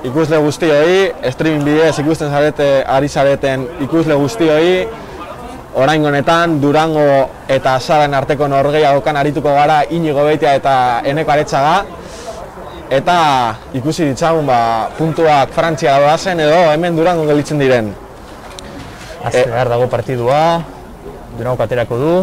ikusle guztioi, streaming bidez ikusten ari zareten ikusle guztioi, oraingo honetan Durango eta Sararen arteko norgehiagokan arituko gara Inigo Beitia eta Eneko Aretxaga, eta ikusi ditzagun puntuak Frantziara doazen edo hemen Durango gelditzen diren. Azte behar dago partidua, Durango aterako du.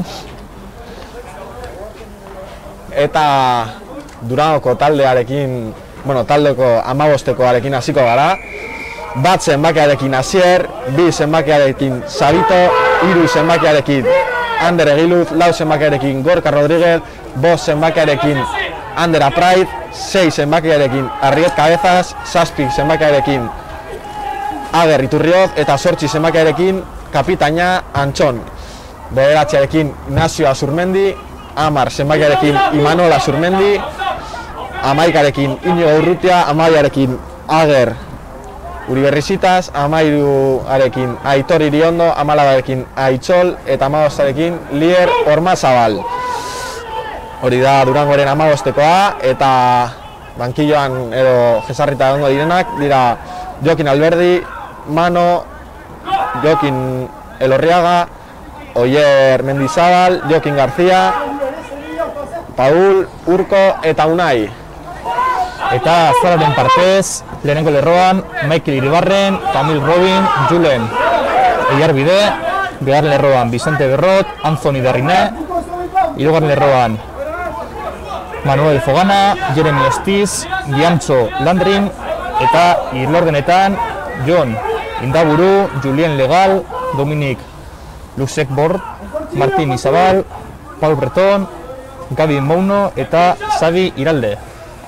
Eta Durangoko taldearekin, taldeko 15koarekin hasiko gara. Bat zenbakiarekin Asier, 2 zenbakiarekin Sabito, 3 zenbakiarekin Ander Egiluz, 4 zenbakiarekin Gorka Rodríguez, 5 zenbakiarekin Ander Apraiz, 6 zenbakiarekin Arriet Cabezas, 7 zenbakiarekin Ager Iturrioz eta 8 zenbakiarekin Kapitaina Antxon. 9 Ignacio Azurmendi, 10 zenbakiarekin Imanol Azurmendi, 11 Inigo Urrutia, 12 Ager Uriberrizitas, 13 Aitor Iriondo, 14 Aitzol eta 15 Lier Ormazabal. Hori da Durangoren 15koa eta bankilloan edo jesarrita egongo direnak dira Jokin Alberdi, Mano, Jokin Elorriaga, Oier Mendizabal, Jokin García, Paul, Urko eta Unai. Eta Zararen partez, lehenengo lerroan, Michael Iribarren, Kamil Robin, Julen Eiarbide, bigarren lerroan Vicente Berrot, Anthony Darriné, hirugarren lerroan Manuel Fogana, Jeremy Estiz, Giantxo Landrin, eta irlordenetan Jon Indaburu, Julien Legal, Dominic Luxekbord, Martin Izabal, Paul Breton, Gabi Mouno eta Xavi Iralde.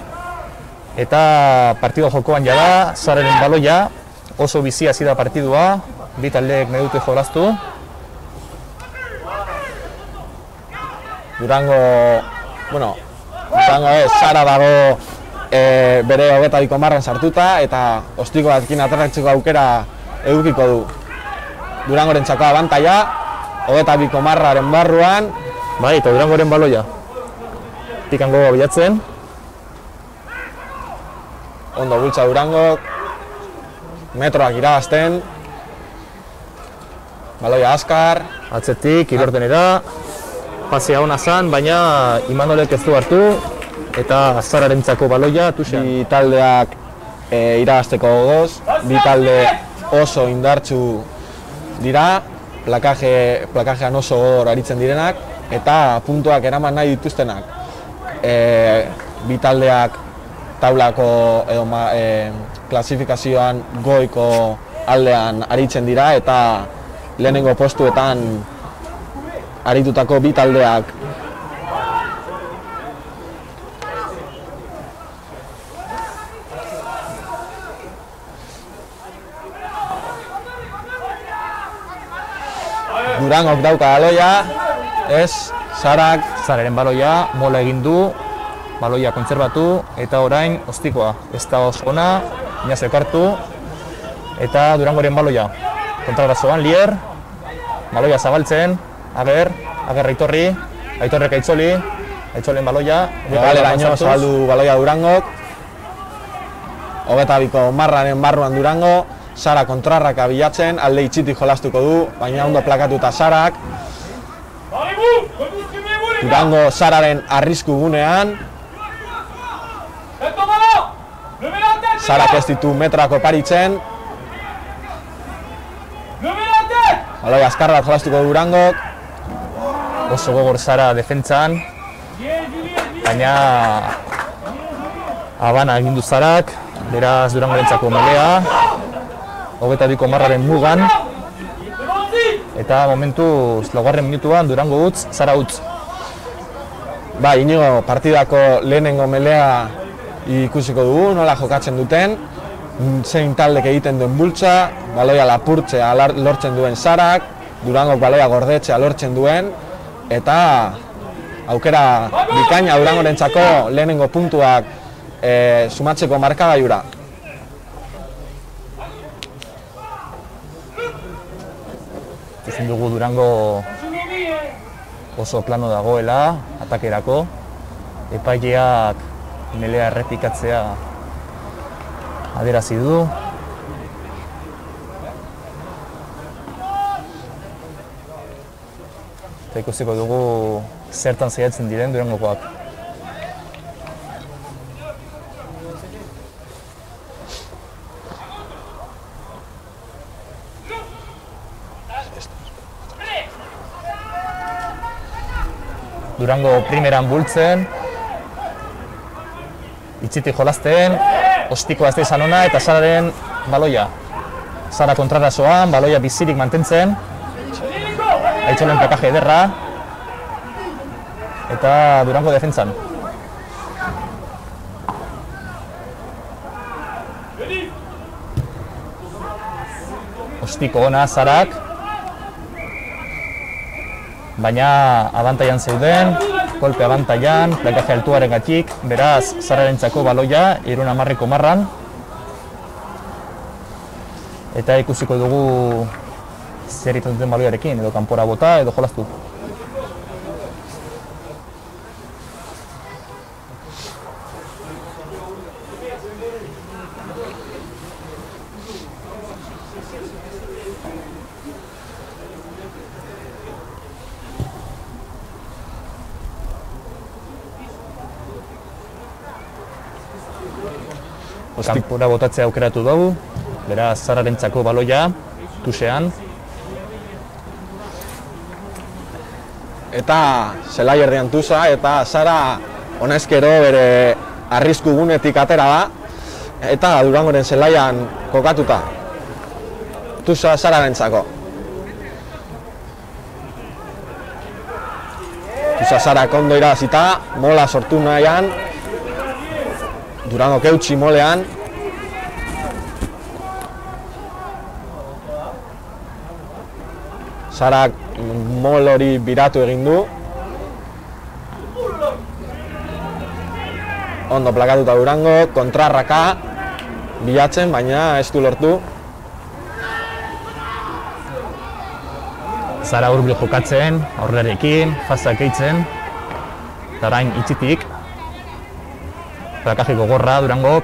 Eta partido jokoan jada, Zararen baloia, oso bizi hasi da partidua, bi taldeek nahi dute jolastu. Durango Zara dago bere 22 marran sartuta eta ostiko batkin aterratzeko aukera edukiko du. Durangoren txako abantaia, 22 marraren barruan. Bai, eta Durangoren baloia. Pikango bilatzen. Ondo bultza Durango, metroak irabazten, baloia azkar. Atzetik, irordenera, pasea hona zan, baina Imanolek ez du hartu, eta Zararentzako baloia, tuxean. Bi taldeak irabazteko gogoz, bi talde oso indartsu dira, plakajean oso gogor aritzen direnak, eta puntuak eraman nahi dituztenak. Bi taldeak taulako edo klasifikazioan goiko aldean aritzen dira eta lehenengo postuetan aritutako bi taldeak. Durangok dauka baloia, ez Zararen baloia, mola egin du, baloia kontserbatu, eta orain ostikoa. Ez da oso ona, inaz ekartu, eta Durangoren baloia. Kontragrazoan, Lier, baloia zabaltzen, Ager Aitorrek Aitzoli, Aitzolen baloia. Galeraino zabaldu baloia Durangok. 22 marraren barruan Durango, Zara kontrarraka bilatzen, alde itxitik jolastuko du, baina ondo plakatuta Zarak. Durango Zararen arrisku gunean. Zarak ez ditu metroako paritzen. Baloi azkar bat jolastuko Durangok. Oso gogor Zara defentzan, baina abana egin du Zarak, beraz Durangorentzako melea. 22 marraren mugan, eta momentuz 4. minutuan Durango utz, Zara utz. Ba, Inigo partidako lehenengo melea ikusiko dugu, nola jokatzen duten, zein taldek egiten duen bultza, baloia lapurtzea lortzen duen Zarak, Durangok baloia gordetzea lortzen duen, eta aukera bikaina Durangorentzako lehenengo puntuak sumatzeko markagailura. Ezin dugu Durango oso plano dagoela, atakerako. Epaileak melea errepikatzea adierazi du. Eta ikusiko dugu zertan saiatzen diren Durangokoak. Durango primeran bultzen, itxitik jolasten, ostikoa ez da izan ona eta Sararen baloia. Sara kontrarasoan, baloia bizirik mantentzen, Aitzolen plakaje ederra, eta Durango defentsan. Ostiko ona Sarak, baina abantailan zeuden, kolpe abantailan, plakaje altuarengatik, beraz Sararentzako baloia 70 marran. Eta ikusiko dugu zer egiten duten baloiarekin, edo kanpora bota edo jolastu. Kanpora botatzea aukeratu dugu, beraz Sararentzako baloia, tusean. Eta zelai erdian tusa, eta Sara honezkero bere arrisku gunetik atera da, eta Durangoren zelaian kokatuta. Tusa Sararentzako. Tusa Sarak ondo irabazita, mola sortu nahian, Durango keutxi molean. Sarak mol hori biratu egin du. Ondo plakatuta Durango, kontrarraka bilatzen, baina ez du lortu. Sara hurbil jokatzen, aurrearekin, fazak eitzen, eta orain itxitik. Plakaje gogorra Durangok.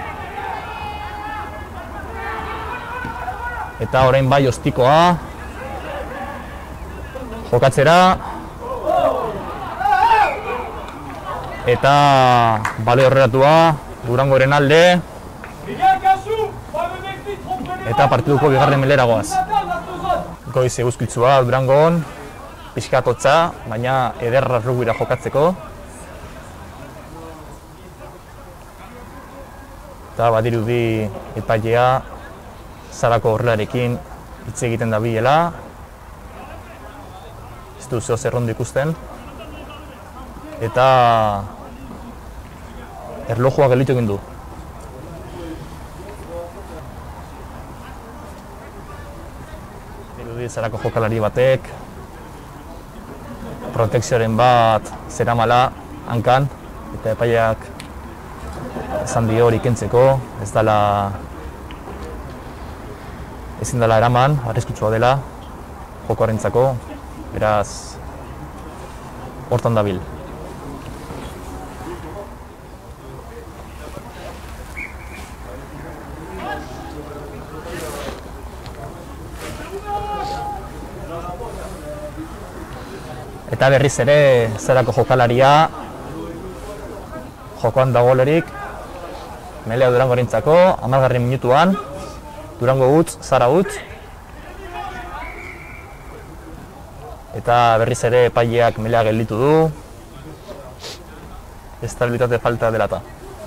Eta orain bai ostikoa. Jokatzera. Eta bale horreratua Durangoren alde. Eta partiduko bigarren melera goaz. Goiz eguzkitzua Durangon, pixkat hotza, baina ederra rugbyra jokatzeko. Eta badirudi epailea Sarako horrelarekin hitz egiten da bilela. Ez du zeo zerrondo ikusten. Eta erlojua gelditu egin du. Badirudi Sarako jokalari batek protekzioaren bat zeramala hankan, eta epaileak esan dio hori kentzeko, ezin dela eraman, arriskutsua dela jokoarentzako, beraz hortan dabil. Eta berriz ere Sarako jokalaria jokoan dagoelerik, melea Durangorentzako, 10. minutuan, Durango utz, Sara utz. Eta berriz ere epaileak melea gelditu du, estabilitate falta delata.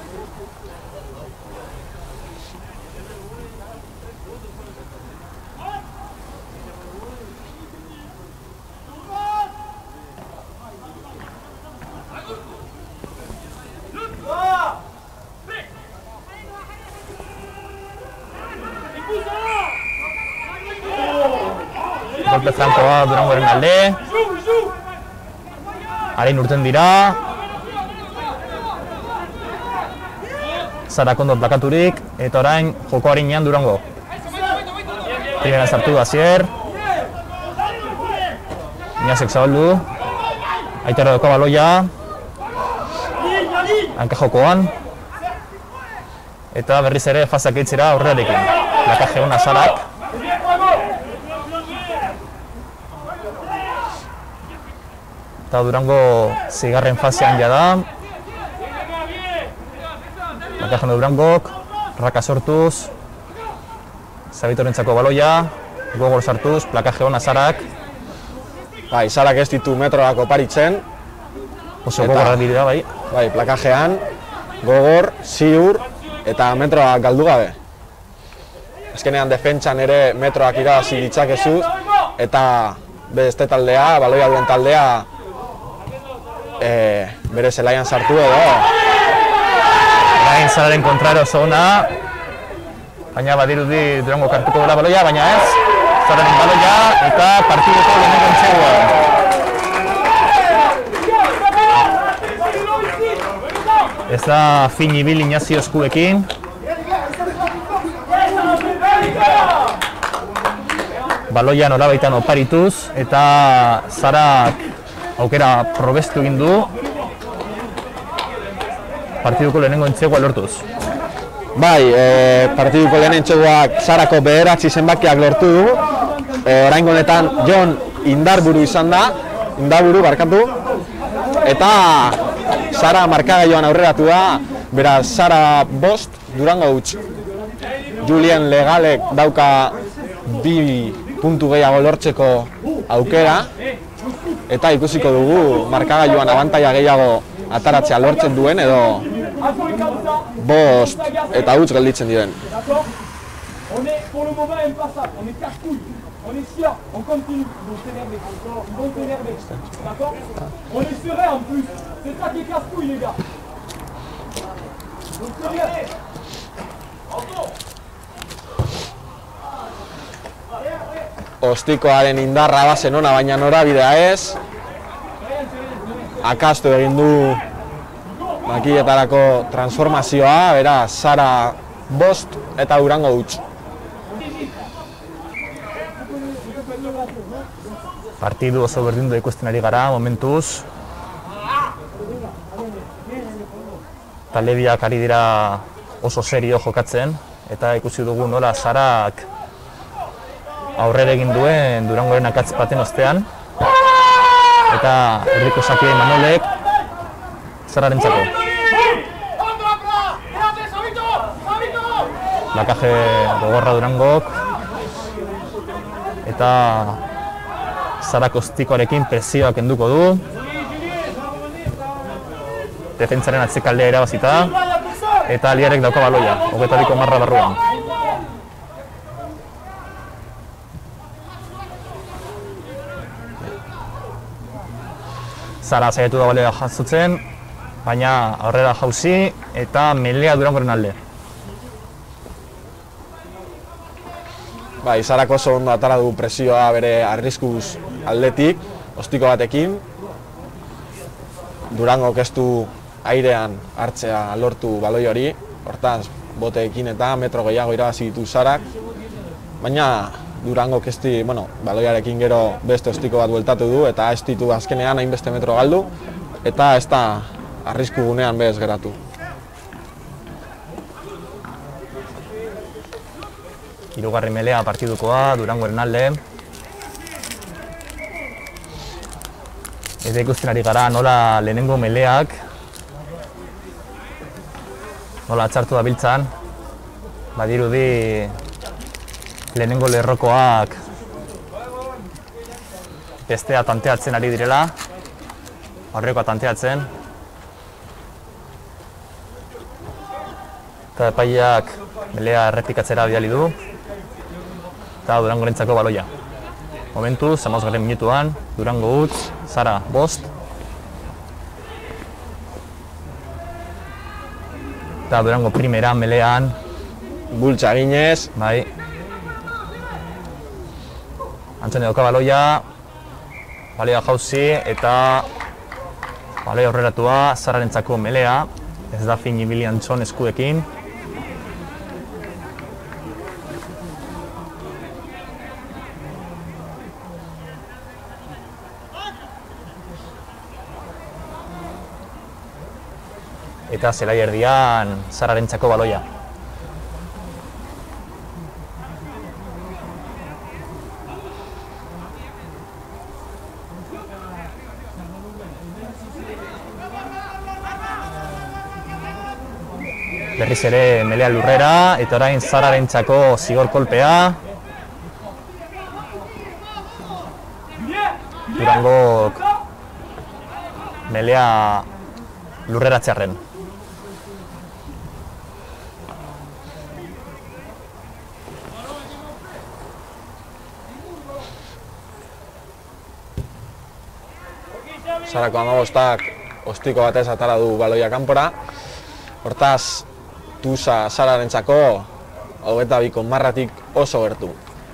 Golpe frankoa Durangoren alde. Harein urten dira. Sara kondo plakaturik, eta orain joko harinean Durango. Primera sartu da Asier. Inazek zabaldu. Aitarra dauka baloia. Hanka jokoan. Eta berriz ere fazak eitzera aurrearekin. Plakaje hona Sarak. Eta Durango zigarren fasean jada. Plakaje hona Durangok, raka sortuz. Zabitorentzako baloia, gogor sartuz, plakaje hona Sarak. Bai, Sarak ez ditu metroak oparitzen. Oso gogorra dira, bai. Bai, plakajean, gogor, ziur, eta metroak galdu gabe. Azkenean defentsan ere metroak irabazi ditzakezu, eta beste taldea, baloia duen taldea, bere zelaian sartu edo. Orain Sararen kontraro oso ona, baina badirudi Durango kartuko dela baloia, baina ez. Sararen baloia eta partiduko lehenengo entzeguan. Ez da fin ibil Ignacio eskuekin. Baloia norabaitan oparituz eta Sarak aukera probestu egin du. Partiduko lehenengo entzegua lortuz. Bai, partiduko lehen entzeguak Sarako bederatzi zenbakiak lortu du. Oraingo honetan Jon Indarburu izan da, Indarburu barkatu. Eta Sara markagailuan aurreratu da, beraz Sara 5, Durango 8. Julien Legalek dauka 2 puntu gehiago lortzeko aukera, eta ikusiko dugu markagailuan abantaila gehiago ataratzea lortzen duen edo 5 eta 8 gelditzen diren. On est sûr, on continue, ils vont s'énerver, ils vont s'énerver, d'accord? On est serein en plus, c'est ça qui est casse-couille les gars. Donc sérieux. Ostikoaren indarra bazen ona, baina norabidea ez. Akastu egin du makilletarako transformazioa, beraz Sara 5 eta Durango 8. Partidu oso berdindu ikusten ari gara momentuz. Talde biak ari dira oso serio jokatzen eta ikusi dugu nola Sarak aurrera egin duen Durangoren akatz baten ostean. Eta erdiko sakia Manolek Sararentzako. Plakaje gogorra Durangok eta Sarak ostikoarekin presioak kenduko du. Defentsaren atzekaldea irabazita eta Aliarek dauka baloia, 22 marra barruan. Sara saiatu da baloia jasotzen, baina aurrera jauzi eta melea Durangoren alde. Bai, Sarak oso ondo atara du presioa bere arriskuz aldetik, ostiko batekin. Durangok ez du airean hartzea lortu baloi hori, hortaz boteekin eta metro gehiago irabazi ditu Sarak. Baina Durangok ez di, baloiarekin gero beste ostiko bat bueltatu du eta ez ditu azkenean hainbeste metro galdu eta ez da arrisku gunean bez geratu. Hirugarren melea partidukoa Durangoren alde. Eta ikusten ari gara nola lehenengo meleak nola atxartu da biltzan. Badirudi lehenengo lerrokoak bestea tanteatzen ari direla. Aurrekoa tanteatzen. Eta epaileak melea errepikatzera bidali du. Eta Durangorentzako baloia. Momentuz, 15. minutuan, Durango 8, Sara 5. Eta Durango primera melean. Bultza eginez. Bai. Antzone dauka baloia. Baloia jauzi eta baloia aurreratua Sararentzako melea. Ez da fin ibili Antxon eskuekin. Eta zelai erdian Sararentzako baloia. Berriz ere Melea lurrera, eta orain Zararentzako zigor kolpea. Durangok Melea lurreratzearren. Zarako amabostak ostiko batez atara du baloia kanpora. Hortaz, Tusa Zararentzako 22 konmarratik oso gertu.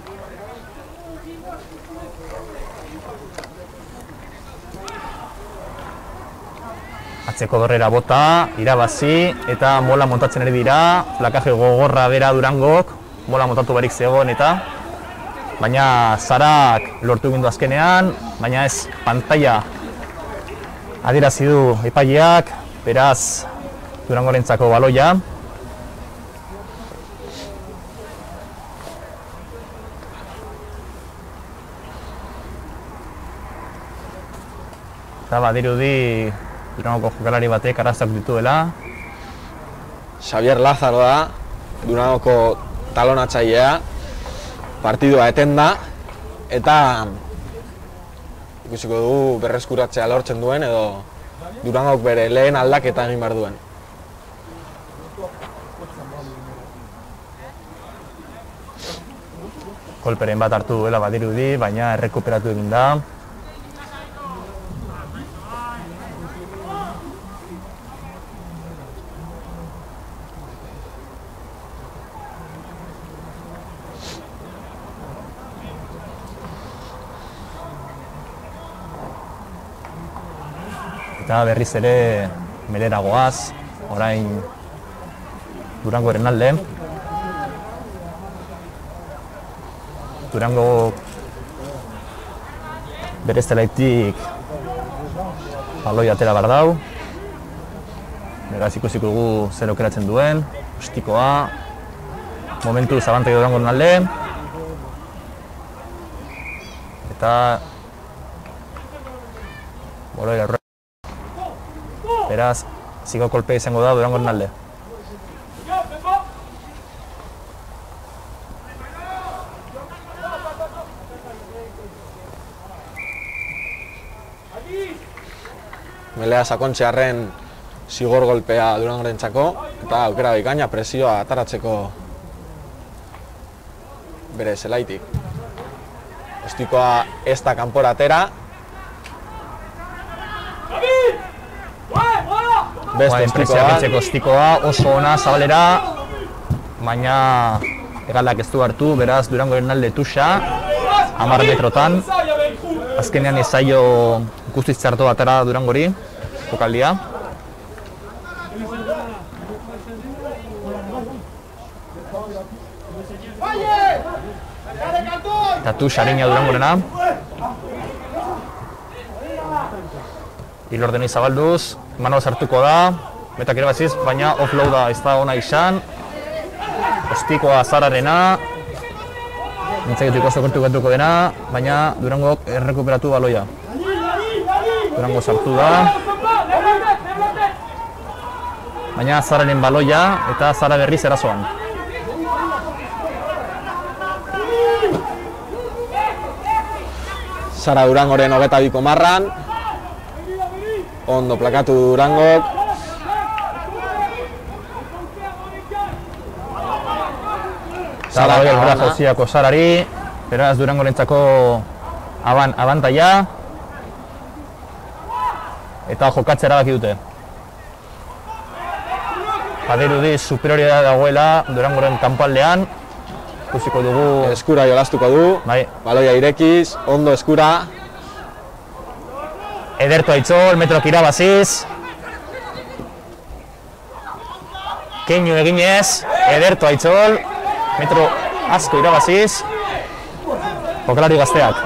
Atzeko dorrera bota, irabazi, eta mola montatzen ere dira, plakaje gogorra bera Durangok, mola montatu barik zegoen eta, baina Zarak lortu gindu azkenean, baina ez pantalla adierazi du epaileak, beraz Durangorentzako baloia. Eta badirudi Durangoko jokalari batek arazoak dituela. Xavier Lázaro da, Durangoko talonatzailea, partidua etenda, eta ikusiko dugu berreskuratzea lortzen duen edo Durangok bere lehen aldaketa egin behar duen. Kolperen bat hartu duela badirudi, baina errekuperatu egin da. Eta berriz ere Melera goaz, orain Durangoren alde. Durango bere zelaitik baloi atera behar dau. Beraz ikusiko dugu zer aukeratzen duen, ostikoa. Momentu zabantegi Durangoren alde. Eta baloi erro. Beraz, ziko kolpe izango da Durangoren alde. Melea sakontzearren zigor golpea Durangorentzako, eta aukera bikaina presioa ataratzeko bere zelaitik. Ostikoa ez da kanpora atera. Beste ostikoa. Ostikoa oso ona zabalera, baina hegalak ez du hartu, beraz Durangoren alde Tusa, 10 metrotan. Azkenean ezaio guztiz txarto atara Durangori, jokaldia. Eta Tusa harina Durangorena. Ilordeni zabalduz, Manol sartuko da, betak irabaziz, baina offloada ez da ona izan. Ostikoa Zararena. Nintzaketuko oso kontukatuko dena, baina Durangok errekuperatu baloia. Durango sartu da. Baina Zararen baloia eta Zara berriz erasoan. Zara Durangoren 22 marran. Ondo plakatu Durangok. Zara baloia joziako Zarari. Beraz Durangorentzako abantaila. Eta jokatzea erabaki dute. Badirudi superioria dagoela Durangoren kanpoaldean. Ikusiko dugu Eskura jolastuko du. Bai. Baloia irekiz, ondo eskura. Ederto Aitzol, metrok irabaziz. Keinu eginez, Ederto Aitzol, metro asko irabaziz. Jokalari gazteak.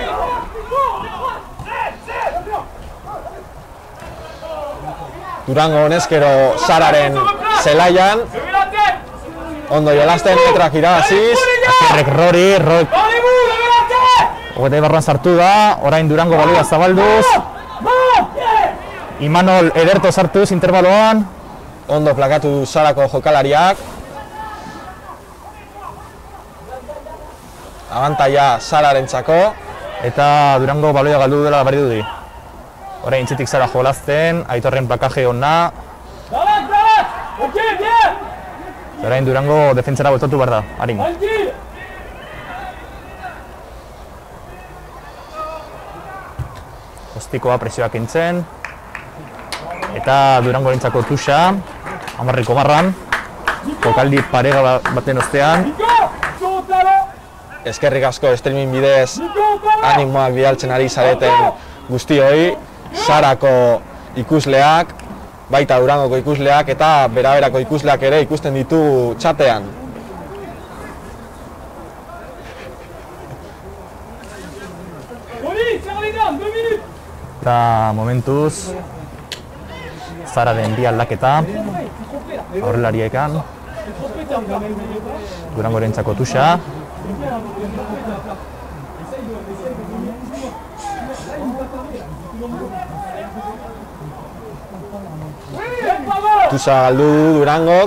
Durango honezkero Zararen zelaian. Ondo jolasten, metroak irabaziz. Azkerrek Rori, Ogeta Ibarruan sartu da, orain Durango baloia zabalduz. Imanol Ederto sartuz interbaloan. ondo plakatu du Sarako jokalariak. Abantaia Sararentzako. Eta Durango baloia galdu dela barri dudi. Orain intzitik Sara jolazten, Aitorren plakaje ona. Ok, bien. Orain Durango defentsara botatu behar da, harin. Tranquille. Ostikoa presioak entzen. Eta Durango rentzako tuxa, 10 marran. Jokaldi parega baten ostean. Nico, sur au talon. Eskerrik asko streaming bidez Nico au talon. animoak bidaltzen ari zareten guztioi, Sarako ikusleak, baita Durangoko ikusleak eta beraberako ikusleak ere ikusten ditu txatean. Oli, serre les dames, 2 minutes. Eta momentuz, Sararen bi aldaketa, aurrelariekan, Durango rentzako tuxa. Tusa galdu du Durangok,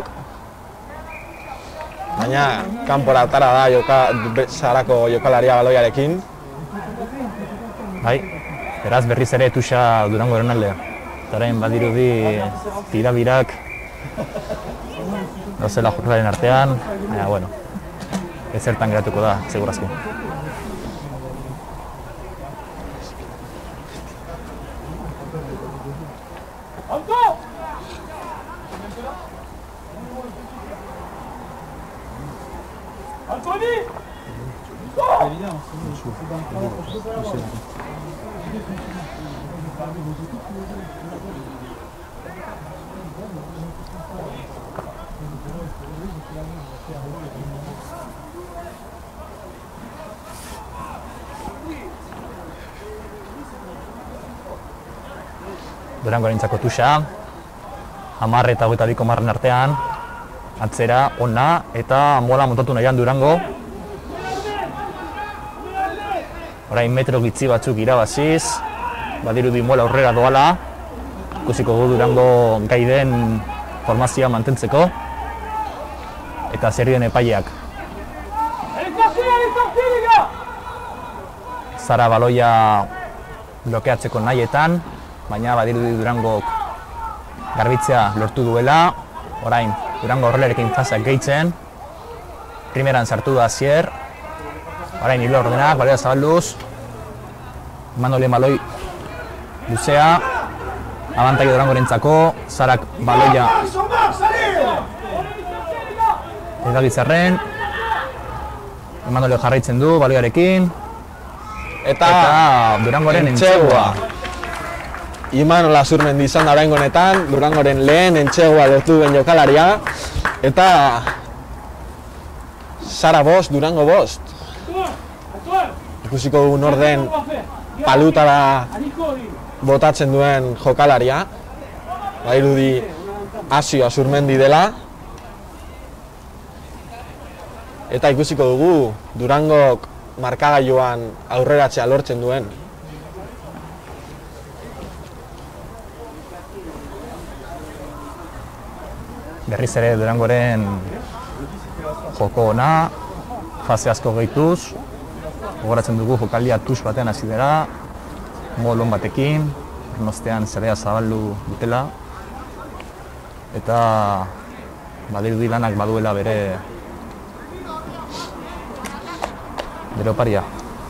baina kanpora atara da Sarako jokalaria baloiarekin. Bai, beraz berriz ere tuxa Durangoren aldea. Eta orain badirudi tirabirak dauzela jokalaren artean, baina bueno, ezertan geratuko da, segurazko. Encore. Anthony. Durango rentzako tuxa, 10 eta 22 marren artean, atzera, ona, eta mola montatu nahian Durango. Orain metro gitzi batzuk irabaziz, badirudi mola aurrera doala, ikusiko du Durango gai den formazioa mantentzeko, eta zer den epaileak. Allez sortir les gars. Sara baloia blokeatzeko nahietan, baina badirudi Durangok garbitzea lortu duela. Orain Durango horrelarekin fasak gehitzen, primeran sartu da Asier. Orain hilo ordenak, baloia zabalduz, Manole baloi luzea, abantaio Durango rentzako, Sarak baloia edagitzarren, Manole jarraitzen du baloiarekin, eta Durangoren entzegua. Imanola Zurmendi izan da oraingo honetan, Durangoren lehen entzegua lortu duen jokalaria, eta Sara 5, Durango 5. Ikusiko dugun orden palutara botatzen duen jokalaria. Badirudi Asio Zurmendi dela. Eta ikusiko dugu Durangok markagailuan aurreratzea lortzen duen. Berriz ere Durangoren joko ona, fase asko gehituz, gogoratzen dugu jokaldia tus batean hasi dela, molon batekin, ornostean zerea zabaldu dutela, eta badirudi lanak baduela bere oparia.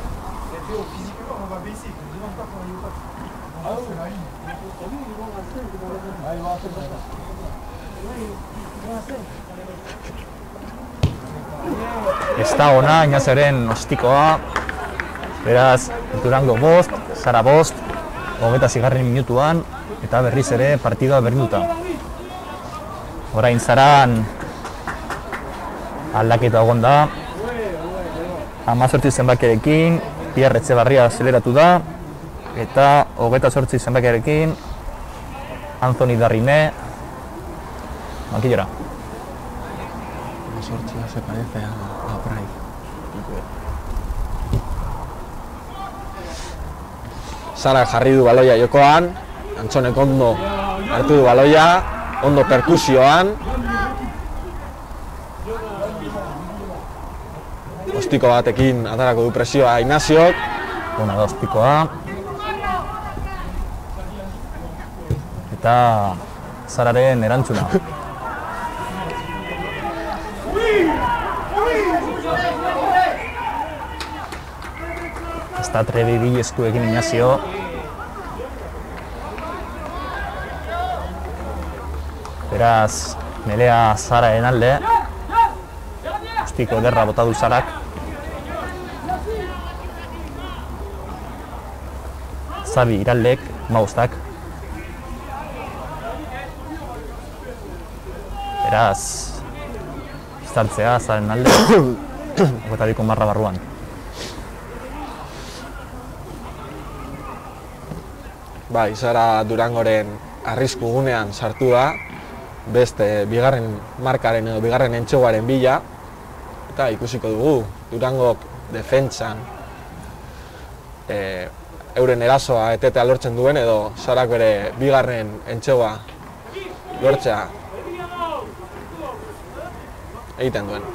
Ez da ona, Inazeren ostikoa, beraz Durango 5, Sara 5, 26. minutuan, eta berriz ere partidua berdinduta. Orain Saran aldaketa egon da, 18 zenbakiarekin, Pierre Etxebarria azeleratu da, eta 28 zenbakiarekin, Anthony Darrine, bankillora. Sortzia se parece a Pride. Sara jarri du baloia jokoan, Antzonek ondo hartu du baloia, Ondo perkusioan. Ostiko batekin atarako du presioa Ignaziok. Ona da ostikoa. Eta Sararen erantzuna. Ez da trebi bi eskuekin Ignazio. Beraz, melea Sararen alde. Ostiko ederra bota du Sarak. Zabi iraldek, maustak. Beraz, izartzea Sararen alde. Ogetabiko marra barruan. Bai, Sara Durangoren arrisku gunean sartu da. Beste bigarren markaren edo bigarren entxoguaren bila. Eta ikusiko dugu, Durangok defentsan euren erasoa etetea lortzen duen edo Sarak bere bigarren entxoga lortzea egiten duen.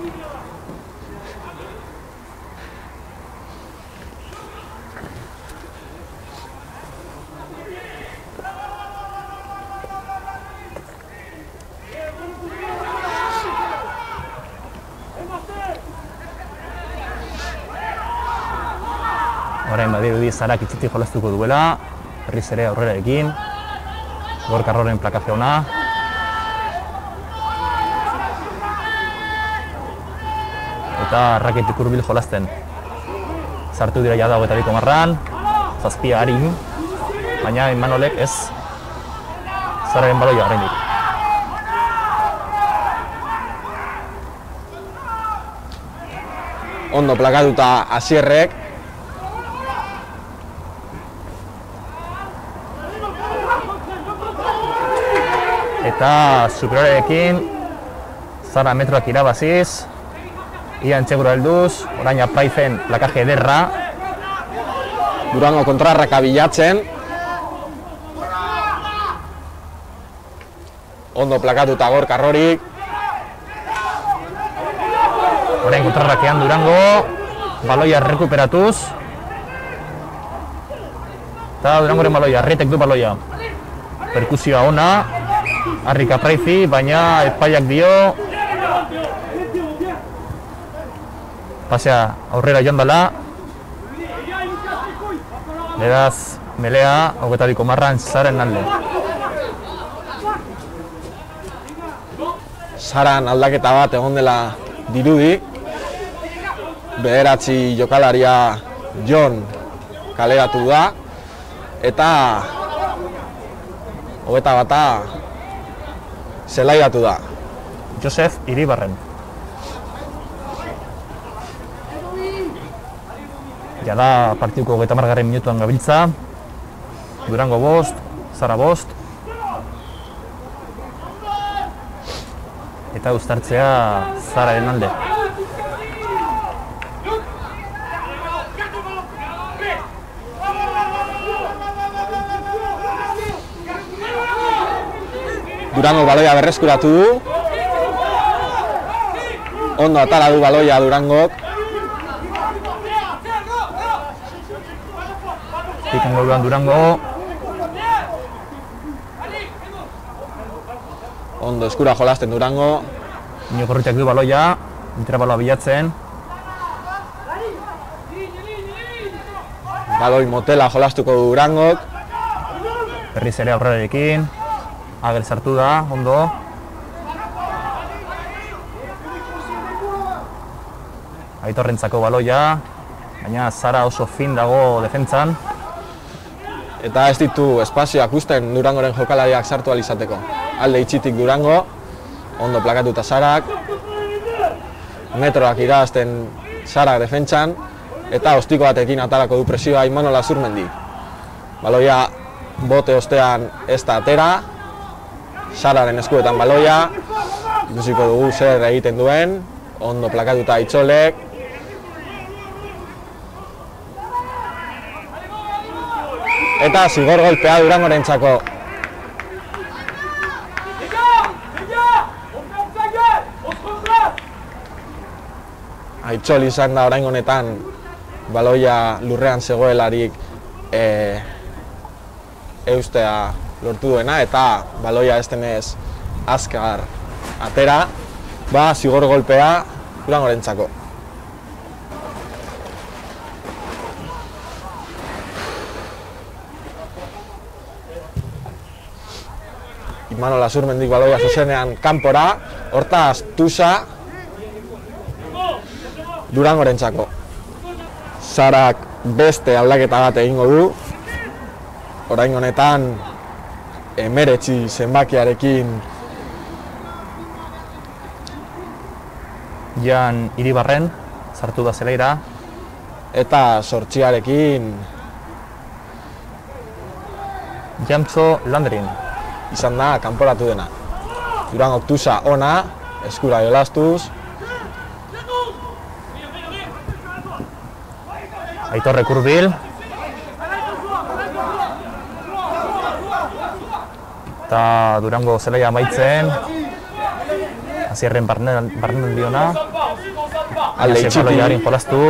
Orain badirudi Sarak itzitik jolastuko duela, berriz ere aurrerarekin, Gorka Arroren plakaje ona. Eta raketik hurbil jolasten. Sartu dira jada 22 marran, 7 arin, baina Imanolek ez Sararen baloia oraindik. Ondo plakatuta Asierrek. Eta superiorekin Sara metroak irabaziz, Ian Txegura helduz, orain Apraizen plakaje ederra. Durango kontrarraka bilatzen. Ondo plakatuta Gorka Arrorik. Orain kontrarrakean Durango, baloia rekuperatuz. Eta Durangoren baloia, Arrietek du baloia. Perkusioa ona. Harrik Apraizi, baina epaiak dio pasea aurrera joan dela. Beraz, melea 22 marran Sararen alde. Saran aldaketa bat egon dela dirudi. Bederatzi jokalaria Jon kaleratu da. Eta 21 zelaiatu da. Josef Iribarren. Jada partiduko 30. minutuan gabiltza. Durango 5, Sara 5. Eta uztartzea Sararen alde. Durango baloia berreskuratu du. Ondo atara du baloia Durangok. Pikango duan Durango. Ondo eskura jolasten Durango. Nio Gorritiak du baloia, entera baloa bilatzen. Baloi motela jolastuko du Durangok. Berriz ere aurrerarekin. Agel sartu da, ondo. Aitorrentzako baloia, baina Sara oso fin dago defentsan. Eta ez ditu espazioak usten Durangoren jokalariak sartu ahal izateko. Alde itxitik Durango, ondo plakatuta Sarak. Metroak irabazten Sarak defentsan. Eta ostiko batekin atarako du presioa Imanol Azurmendi. Baloia bote ostean ez da atera. Sararen eskuetan baloia. Ikusiko dugu zer egiten duen. Ondo plakatuta Itxolek. Eta zigor golpea Durangorentzako. Aitzol izan da orain honetan baloia lurrean zegoelarik eustea lortu duena eta baloia ez denez azkar atera, zigor golpea Durangorentzako. Imanol Azurmendik baloia zuzenean kanpora, hortaz Tusa Durangorentzako. Sarak beste aldaketa bat egingo du, orain honetan 19 zenbakiarekin Jan Iribarren sartu da zelaira eta 8arekin Jamtxo Landrin izan da kanporatu dena. Durangok Tusa ona, eskura jolastuz. Aitorre Kurbil eta Durango zelaia amaitzen Azierren barnaldi ona Alde itxiti baloiarin jolastu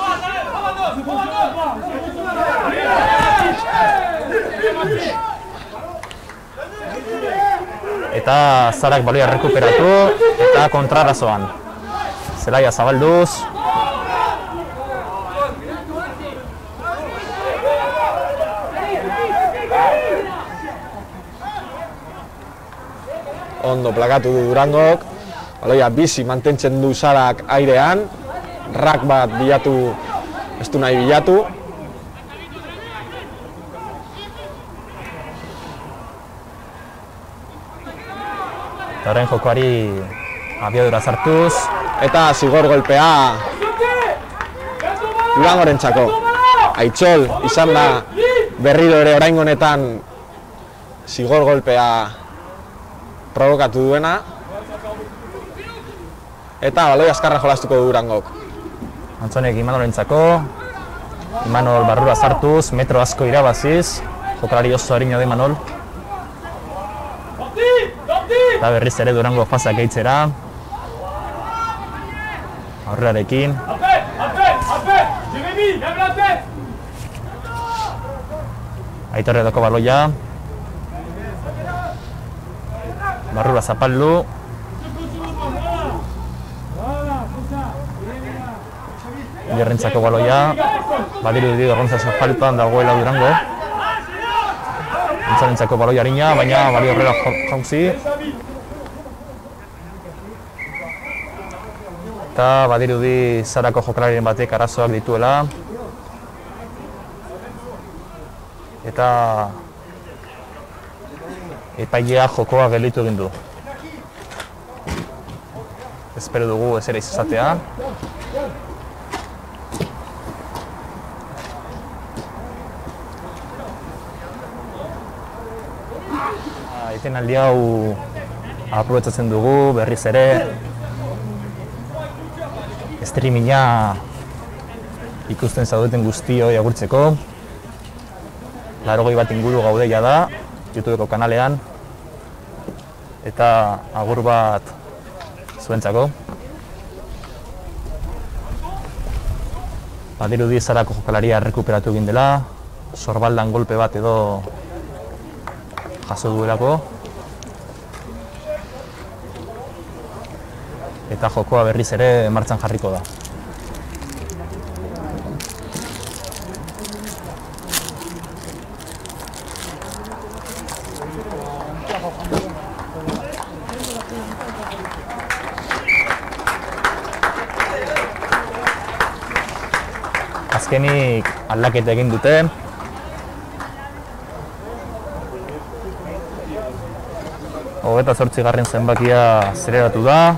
eta Zarak baloia rekuperatu eta kontrarrazoan zelaia zabalduz ondo plakatu du Durangok, baloia bizi mantentzen du Zarak airean, rak bat bilatu, ez du nahi bilatu. Eta orain jokoari abiadura sartuz. Eta zigor golpea Durangorentzako. Aitzol izan da berriro ere orain honetan zigor golpea provokatu duena. Eta baloi azkarra jolastuko du Durangok. Antzonek Imanolentzako. Imanol barrura sartuz, metro asko irabaziz. Jokalari oso arina da Imanol. Eta berriz ere Durango fazak eitzera. Aurrerarekin. Aitorre dako baloia. Barrura zapaldu. Gerrentzako baloia. Badiru di Gorrontzako faltan dagoela Durango. Antzolentzako baloia harina, baina balio horrela jauzi. Eta badirudi Zarako jokalarien batek arazoak dituela. Eta epailea jokoa gelditu egin du. Espero dugu ez ere izatea. Etenaldi hau aprobetxatzen dugu berriz ere. Streaminga ikusten zaudeten guztioi agurtzeko. 80 bat inguru gaudeia da, YouTubeko kanalean. Eta agur bat zuentzako. Badirudi Zarako jokalaria errekuperatu egin dela, sorbaldan golpe bat edo jaso duelako. Eta jokoa berriz ere martxan jarriko da. Azkenik aldaketa egin dute. Hogeita 8. zenbakia zereratu da.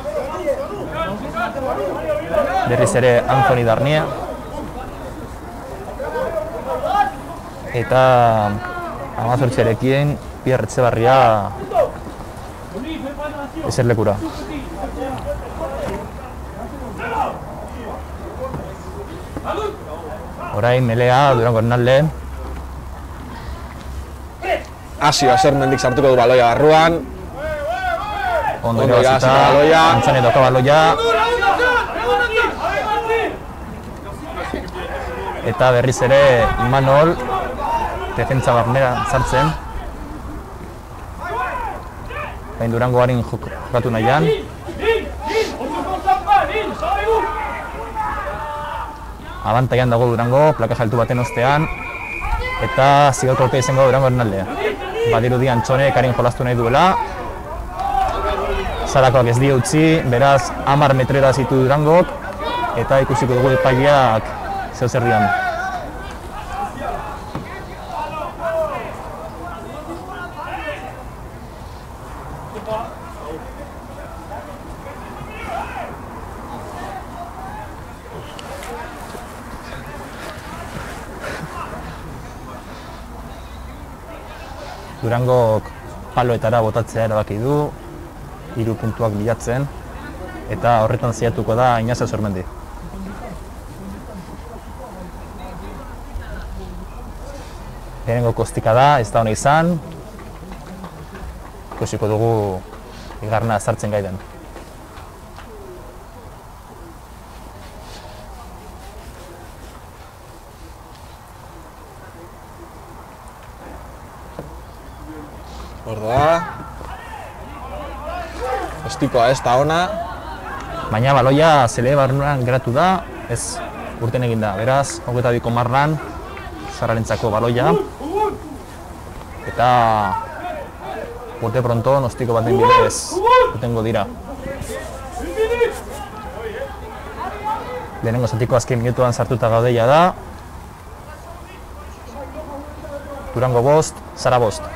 Berriz ere Anthony Darnia. Eta 18arekin Pierre Etxebarria eserlekura. Orain melea Durangoren alde. Asio Azermendik sartuko du baloia barruan. Ondo irabazita, Antzone doka baloia. eta berriz ere Imanol defentsa barnera sartzen. Bain Durango harin jokatu nahian. Abantaian dago Durango, plakaje altu baten ostean, eta zigalkortea izango Durango ernaldea. Badirudi Antxonek harin jolastu nahi duela. Zarakoak ez dio utzi, beraz 10 metrera zitu Durangok, eta ikusiko dugu epaileak zeu zer dian. Durangok paloetara botatzea erabaki du, 3 puntuak bilatzen, eta horretan zaiatuko da Ignacio Sormendi. Lehenengo kostika da, ez da hona izan, ikusiko dugu bigarrena sartzen gai den. Hor da. Ostikoa ez da ona. Baina baloia zele barruan geratu da, ez urten egin da. Beraz, 22 marran, Zararentzako baloia. Eta urte pronto, ostiko baten bidez, urtengo dira. Lehenengo zatiko azken minutuan sartuta gaudeia da. Durango 5, Zara 5.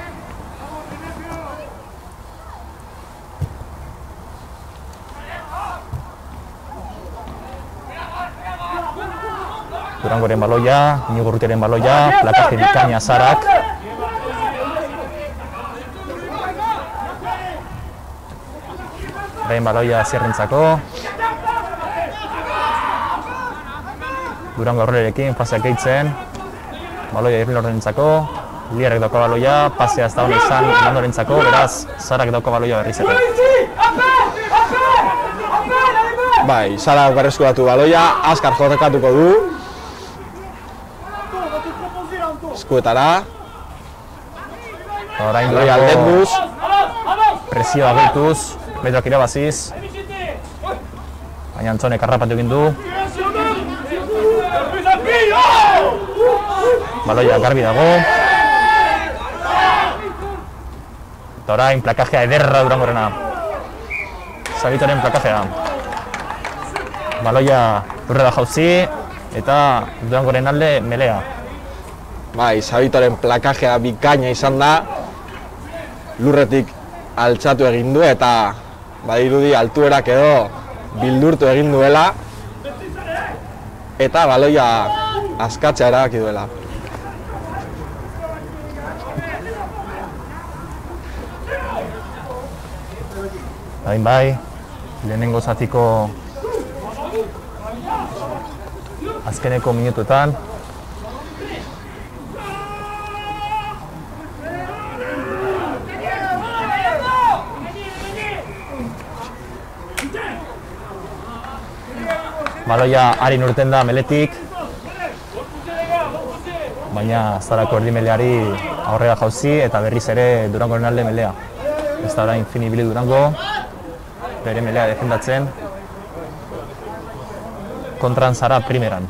Durangoren baloia, Iñigo Urrutiaren baloia, plakaje bikaina Zarak. Orain baloia Zierrentzako. Durango aurrerekin, paseak gehitzen. Baloia Irlorrentzako. Lierrek dauka baloia, pasea ez da hona izan Imandorentzako, beraz Zarak dauka baloia berriz ere. Bai, Zarak berreskuratu baloia, azkar jotekatuko du. Eskuetara. Orain Baloia aldenduz. Presioa gehituz, metroak irabaziz. Baina Antxonek harrapatu egin du. Baloia garbi dago. Eta orain plakajea ederra Durangorena. Zabitoren plakajea. Baloia lurrera jauzi eta Durangoren alde melea. Bai, Zabitoren plakajea bikaina izan da. Lurretik altxatu egin du eta badirudi altuerak edo bildurtu egin duela. Eta baloia askatzea erabaki duela. Bai, lehenengo zatiko azkeneko minutuetan. Baloia harin urten da meletik, baina Zarako erdimeleari aurrera jauzi eta berriz ere Durangoren alde melea. Ez da orain fin ibili Durango, bere melea defendatzen, kontran Zara primeran.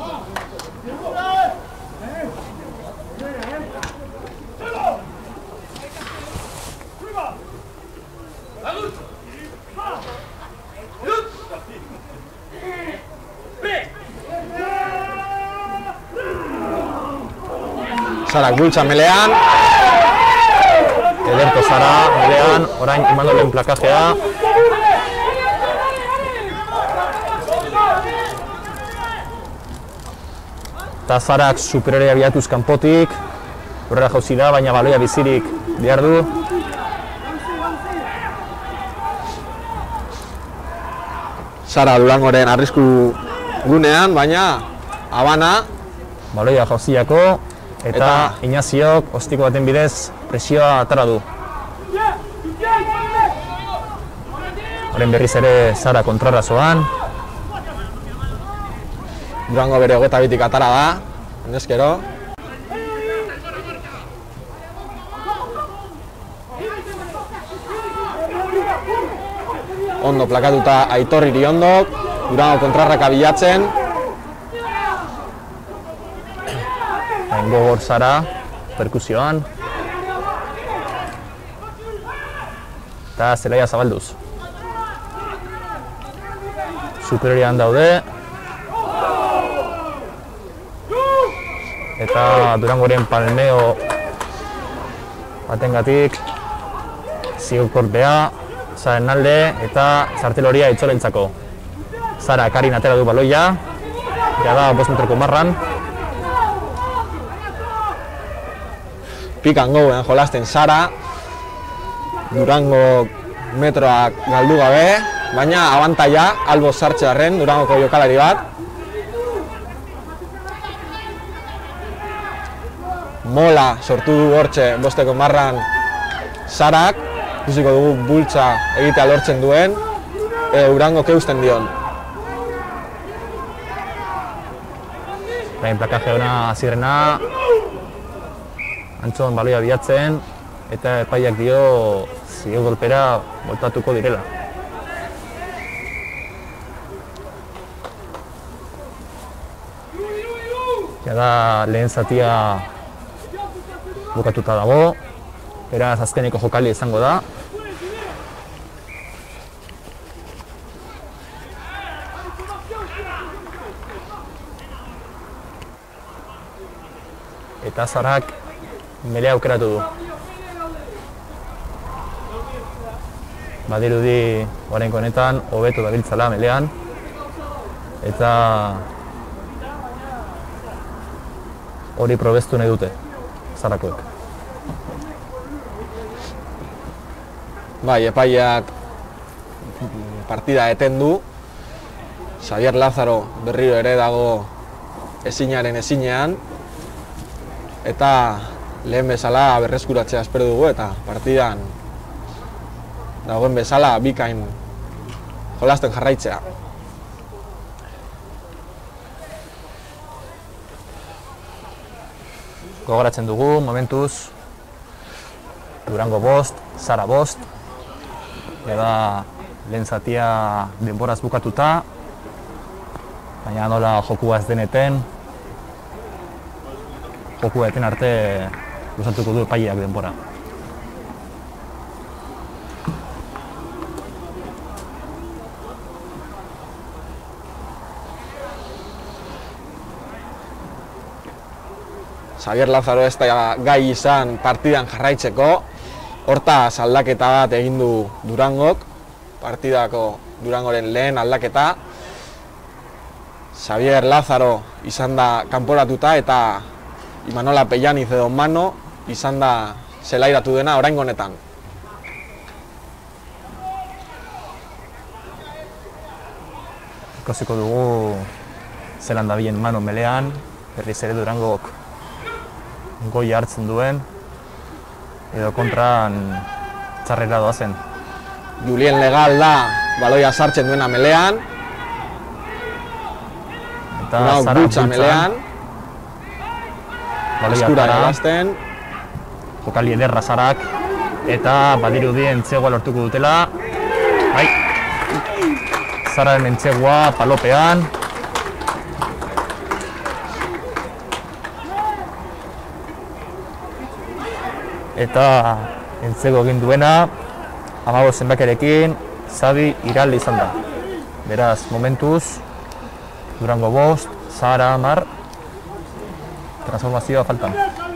Zarak bultza melean. Ederto Zara melean, orain Imanolen plakajea. Eta Zarak superiorea bilatuz kanpotik. Horrela jauzi da, baina baloia bizirik behar du. Zara Durangoren arrisku gunean, baina Habana. Baloia jauziako. Eta Ignaziok ostiko baten bidez presioa atara du. Horren berriz ere Zara kontrarrazoan. Durango bere 22tik atara da. Honezkero. Ondo plakatuta Aitor Iriondok, Durango kontrarraka bilatzen. Hain gogor Sara, perkusioan. Eta zelaia zabalduz. Superiorian daude. Eta Durangoren palmeo batengatik zigorkorpea, Sararen alde eta txartel horia itzolentzako. Sara Karin atera du baloia, jada 5 metroko marran. Pick and goen jolasten Sara. Durango metroak galdu gabe, baina abantaia albo sartzearren Durangoko jokalari bat. Mola sortu du hortxe 5 marran Sarak, ikusiko dugu bultza egitea lortzen duen, Durangok eusten dion. Orain plakaje ona hasierrena, Antxon baloia bilatzen, eta epaiak dio zigorkolpera voltatuko direla. Jada lehen zatia bukatuta dago, beraz azkeneko jokaldia izango da. Eta Sarak melea aukeratu du. Badirudi oraingo honetan hobeto dabiltzala melean, eta hori probestu nahi dute Sarakoek. Bai, epaiak partida eten du. Xavier Lázaro berriro ere dago ezinaren ezinean. Eta lehen bezala berreskuratzea espero dugu eta partidan dagoen bezala bikain jolasten jarraitzea. Gogoratzen dugu, momentuz, Durango 5, Sara 5, eta lehen zatia denboraz bukatuta, baina nola jokua ez deneten, jokua eten arte luzatuko du epaileak denbora. Xavier Lázaro ez da gai izan partidan jarraitzeko, hortaz aldaketa bat egin du Durangok, partidako Durangoren lehen aldaketa. Xavier Lázaro izan da kanporatuta eta Imanola Pellaniz edo Mano izan da zelairatu dena oraingo honetan. Ikusiko dugu zelan dabilen Mano melean, berriz ere Durangok goi hartzen duen, edo kontran txarrera doazen. Julien Legal da baloia sartzen duena melean, eta Sara bultza melean, eskura egazten. Jokali ederra Sarak, eta badirudi entzegoa lortuko dutela. Bai, Sararen entzegoa palopean. Eta entzego egin duena, 15 zenbakiarekin, Xabi Iralde izan da. Beraz, momentuz, Durango 5, Sara 10, transformazioa faltan.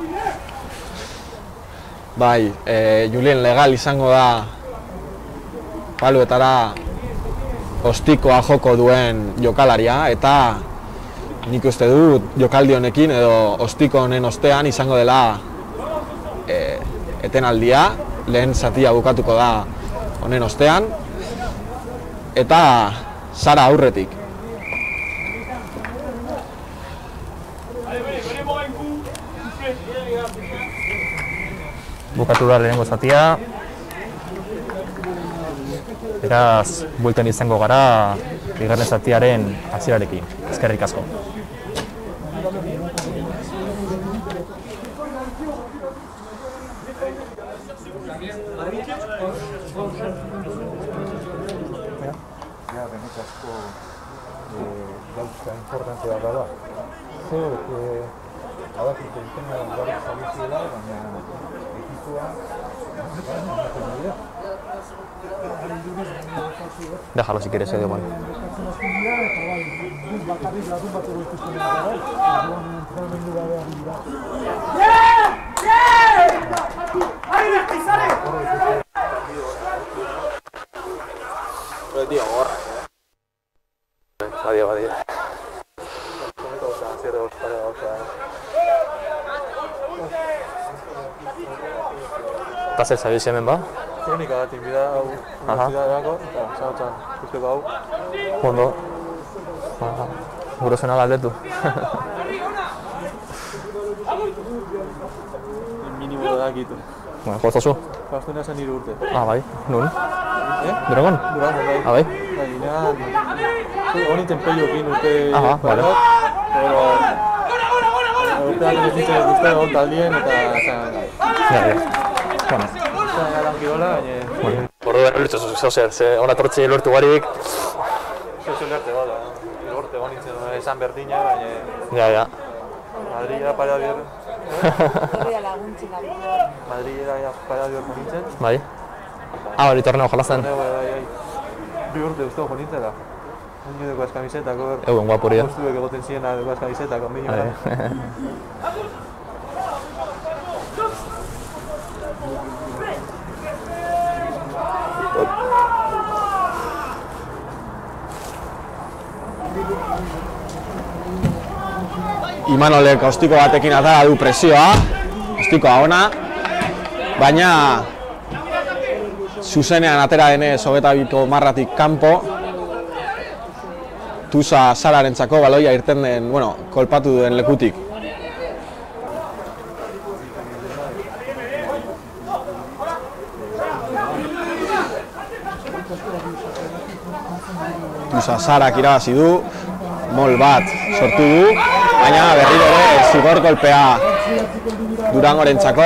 Bai, Julien Legal izango da paluetara ostikoa joko duen jokalaria, eta nik uste dut jokaldi honekin edo ostiko honen ostean izango dela etenaldia, lehen zatia bukatuko da honen ostean, eta Sara aurretik. Bukatu da lehenengo zatia. Beraz, bueltan izango gara bigarren zatiaren hasierarekin. Eskerrik asko. eta importante bat da. Zerok, abakit egiten garrik zabizuela, baina ekipua, ematen dira. Déjalo si quieres, igual. Badia. Eta zer zabiz hemen ba? Kronika bat inbida hau universitateako, eta zautzen usteko hau. Ondo. Gurosena galdetu. Minimo da gitu. Bueno, jozazu? Pastuena zen 3 urte. Bai. Nun? Durangon, bai. bai. Ginean, honi tenpeiokin urte vale. Pero urteak ez nintzen guztien egon taldien eta Bueno. Lan kirola, baina... Ordu behar lortu zozer, ze hona tortzi lortu barik... Zozer lortu gola, lortu egon nintzen esan berdina, baina... Ja. Madrilla para bier... Horria laguntzen dago. Madrilla para bier nintzen. Bai. Hori torneo jolazten. Bai. 2 urte guztu jo nintzen da. Nio deko az kamisetako... Euen guapuria. Guztuek egoten ziena deko az kamisetako, minio da. Imanolek ostiko batekin atara du presioa, ostikoa ona, baina zuzenean atera denez 22 marratik kanpo, Tusa Sararentzako baloia irten den, kolpatu duen lekutik. Tusa Sarak irabazi du, mol bat sortu du, baina berriro ere zigor kolpea Durangorentzako.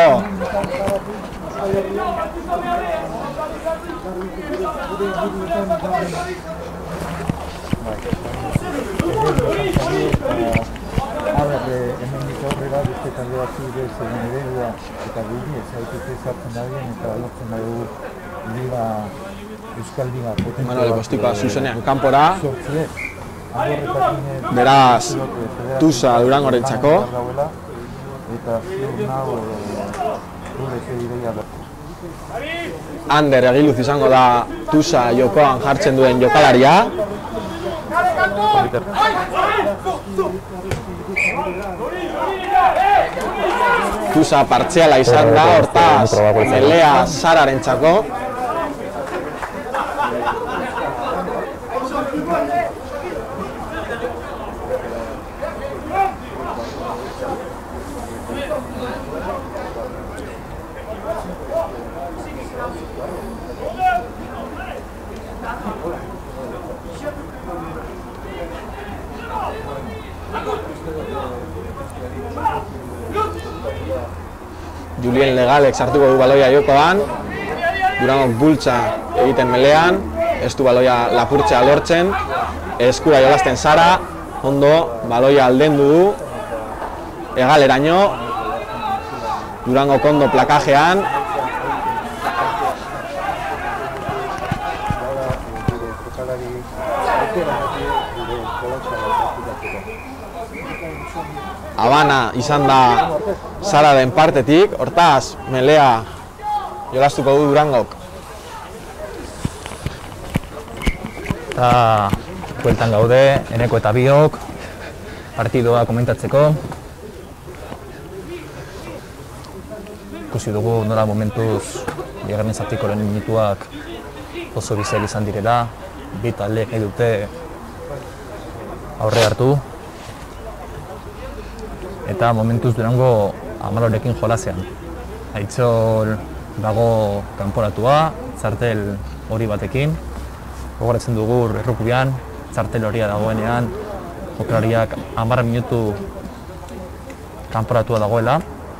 Hemendik aurrera beste talde batzu ere zegoen eredua eta guri ezaitute sartzen dabien eta lortzen dugu liga Euskal Liga potentzia Manuel Kostikoa zuzenean kanpora. sortze. Beraz, Tusa Durangorentzako. Eta ziur nago gure zeideia da. Ander Egiluz izango da Tusa jokoan jartzen duen jokalaria. Tusa partziala izan da, hortaz, Melea Sararentzako. Julien Legalek sartuko du baloia jokoan, Durango bultza egiten melean, ez du baloia lapurtzea lortzen, eskura jolasten Sara, ondo baloia aldendu du, Egaleraino, Durango kondo plakajean, Habana izan da Sararen partetik, hortaz, Melea jolastuko du Durangok. Eta bueltan gaude, Eneko eta biok, partidua komentatzeko. Ikusi dugu nola momentuz bigarren zatiko lehen minutuak oso biziak izan direla, bi taldeek nahi dute aurre hartu. Eta momentuz Durango Amalorekin jolasean. Aitzol dago kanporatua, txartel hori batekin. Gogoratzen dugu errukubian, txartel horia dagoenean, jokalariak 10 minutu kanporatua dagoela.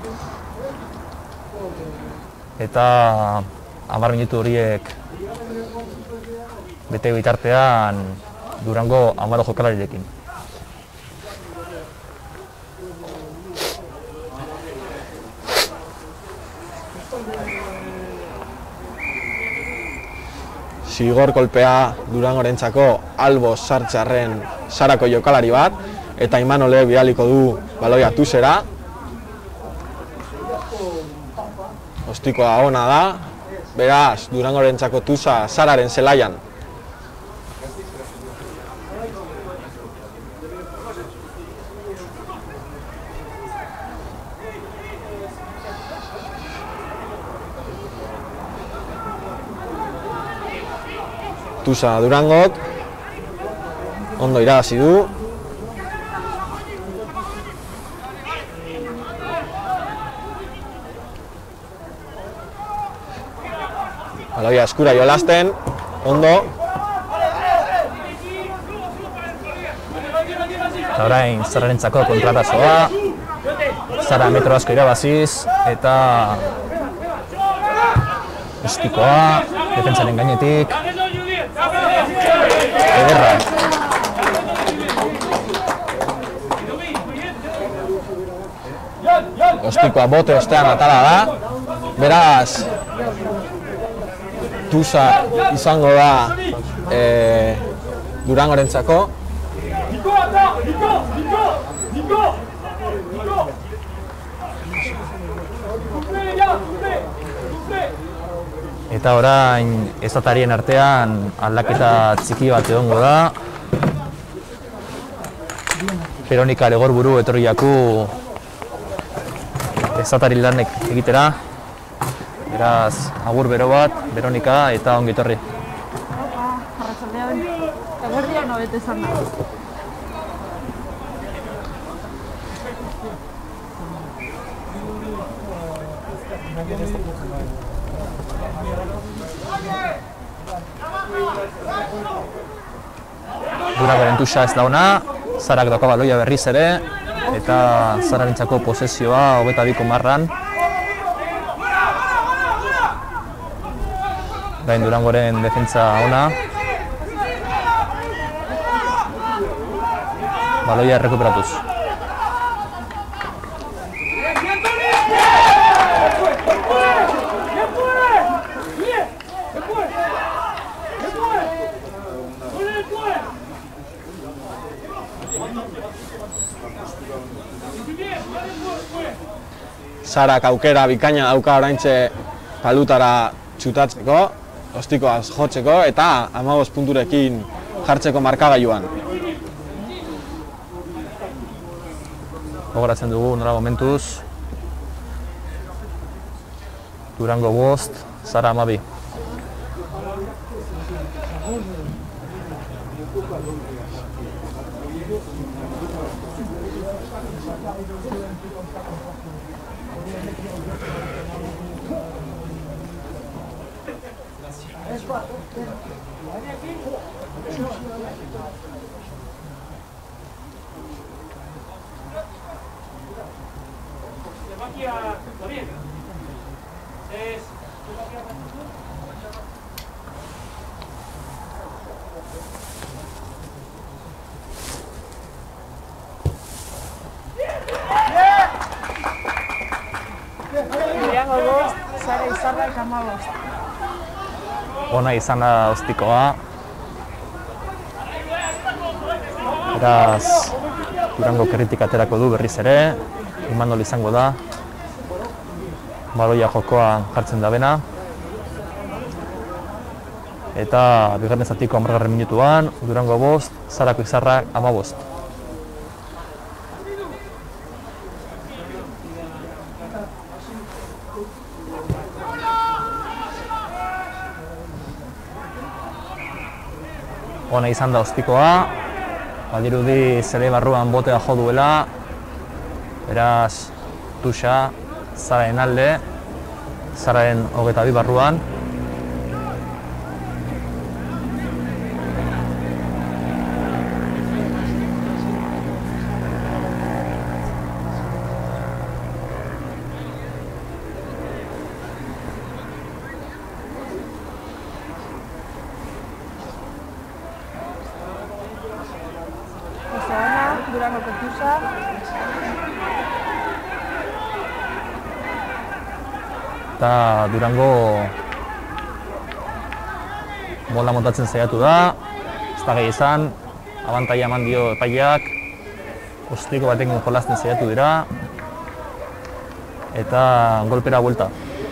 Eta 10 minutu horiek bete bitartean Durango 10 jokalarirekin. Zigor kolpea Durangorentzako Albo sartzearren Sarako jokalari bat, eta Imanolek bidaliko du baloia Tusera. Ostikoa ona da, beraz Durangorentzako Tusa Sararen zelaian. Tusa Durangok ondo irabazi du. Baloia eskura jolasten, ondo. Eta orain Zararentzako kontratazoa. Zara metro asko irabaziz eta Ostikoa, defentsaren gainetik. Ederra. Ostikoa bote ostean atala da. Beraz, Tusa izango da Durangorentzako. Eta orain ezatarien artean aldaketa txiki bat egongo da. Veronika Legorburu etorri jaku ezatari lanek egitera. Beraz, agur bero bat, Veronika, eta ongi etorri. Arratsaldean, eguerdian hobete izan da. Durangoren Tusa ez da ona, Zarak dauka baloia berriz ere, eta Zararentzako posesioa 22-marran. Orain Durangoren defentsa ona. Baloia errekuperatuz. Zarak aukera bikaina dauka oraintxe palutara txutatzeko, Ostikoaz jotzeko eta 15 punturekin jartzeko markagailuan. Gogoratzen dugu nola momentuz. Durango 5, Zara 12. Durango 5, Zara Izarrak 15. Ona izan da Ostikoa. Beraz, Durango kerritik aterako du berriz ere, Imanol izango da. Baloia jokoan jartzen da bena. Eta bigarren zatiko 10. minutuan, Durango 5, Zarako Izarrak 15. Ona izan da Ostikoa, badirudi zele barruan botea jo duela, beraz Tusa, Zararen alde, Zararen 22 barruan. Durango Tusa. Eta Durango bola montatzen saiatu da, ez da gehi izan, abantaila eman dio epaileak, ostiko batekin jolasten saiatu dira, eta golpera buelta.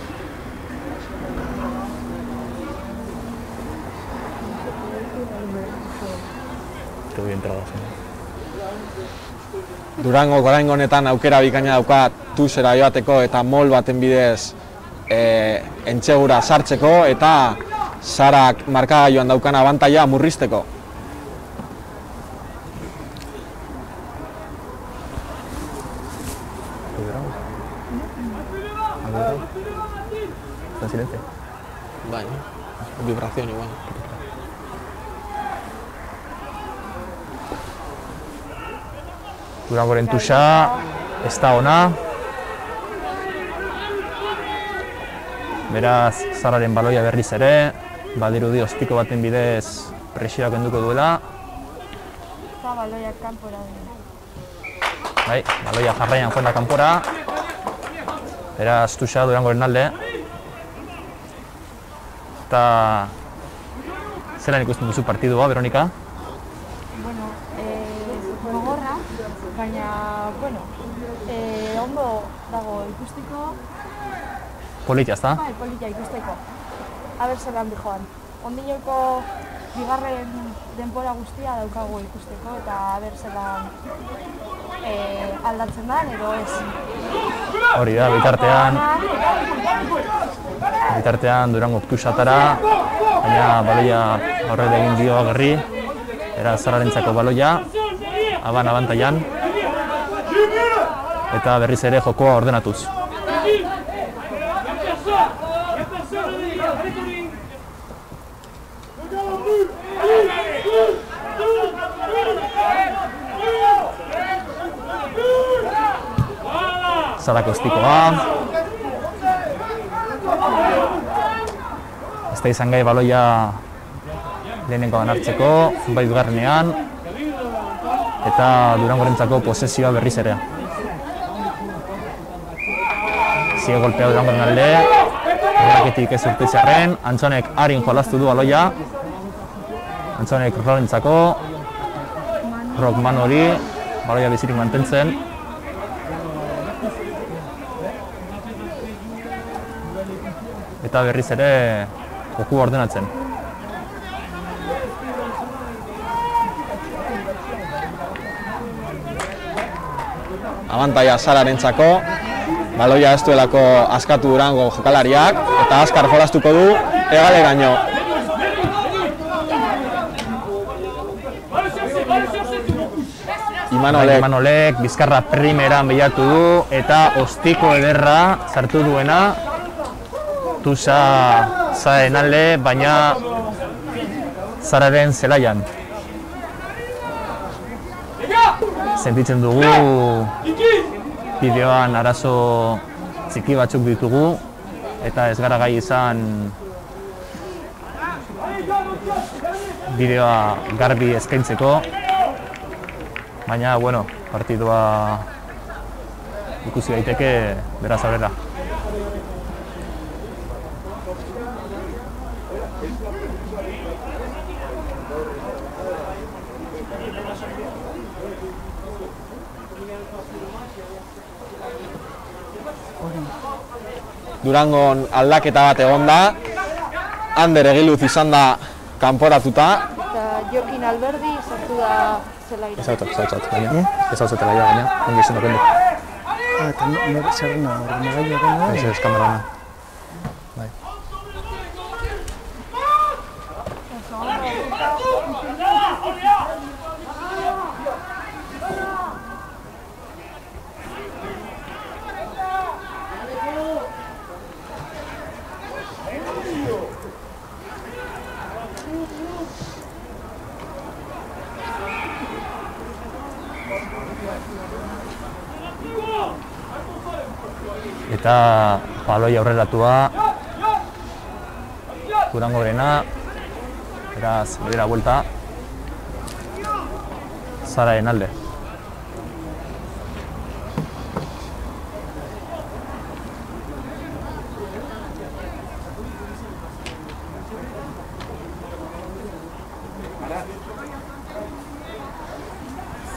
Durango oraingo honetan aukera bikaina dauka tusera joateko eta mol baten bidez entsegura sartzeko eta Sarak markagailuan daukan abantaila murrizteko. Está en silencio. Bai, vibración igual. Durangoren tuxa, ez da ona. Beraz, Sararen baloia berriz ere, badirudi ostiko baten bidez presioak kenduko duela. Eta baloiak kanpora dira. Bai, baloia jarraian joan da kanpora. Beraz, tuxa Durangoren alde. Eta zelan ikusten duzu partidua, Veronika? Bueno, gogorra, baina, bueno, ondo dago ikusteko. Politia, ezta? Bai, politia ikusteko. Aber zelan dijoan. Ondinoko bigarren denbora guztia daukagu ikusteko eta aber zelan aldatzen da, edo ez. Hori da, bitartean Durango tuxatara, baina baloia aurrera egin dio Agerri, era Sararentzako baloia, abantailan, eta berriz ere jokoa ordenatuz. Sarako ostikoa. Ez da izan gai baloia lehenengoan hartzeko, bai bigarrenean, eta Durangorentzako posesioa berriz ere. Sigue golpea Durangoren alde, horreketik ez urtetxarren, Antzonek harin jolastu du baloia. Antzonek Rorentzako, Rockman hori, baloia bizirik mantentzen. Eta berriz ere joku ordenatzen. Abantaila Sararentzako, baloia ez duelako askatu Durango jokalariak eta azkar jolastuko du hegaleraino. Imanolek bizkarra primeran bilatu du eta ostiko ederra sartu duena. Tuxa Sararen alde, baina Sararen zelaian. Sentitzen dugu bideoan arazo txiki batzuk ditugu eta ez gara gai izan bideoa garbi eskaintzeko. Baina, bueno, partidua ikusi daiteke beraz aurrera. Durangon aldaketa bat egon da, Ander Egiluz izan da kanporatuta. Eta Jokin Alberdi sartu da zelaira. Ez baina, ez hau zetela baina, ongi izan dakendu. Eta nire zerrena, ordenagailu egin da? Ez kamerana. Bai. Eta baloi aurreratua Durangorena, beraz, bera buelta Sararen alde.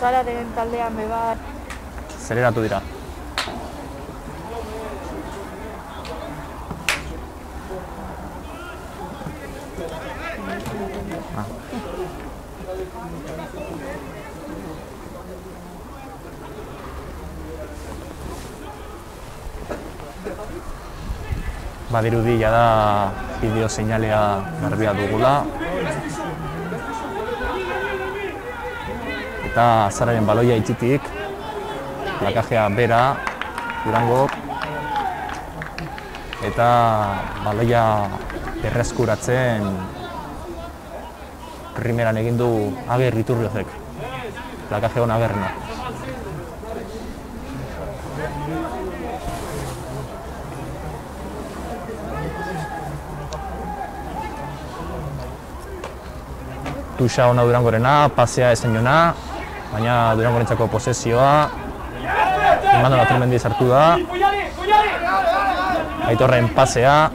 Sararen taldean bebar. Zeleratu dira. Badirudi jada bideo seinalea garbia dugula. Eta Sararen baloia itxitik, plakajea bera, Durangok, eta baloia berreskuratzen primeran egin du Ager Iturriozek, plakaje hona Agerrena. Tuxa ona Durangorena, pasea ezen jona, baina Durangorentzako posesioa, Imanol Aturmendi sartu da, Aitorren pasea,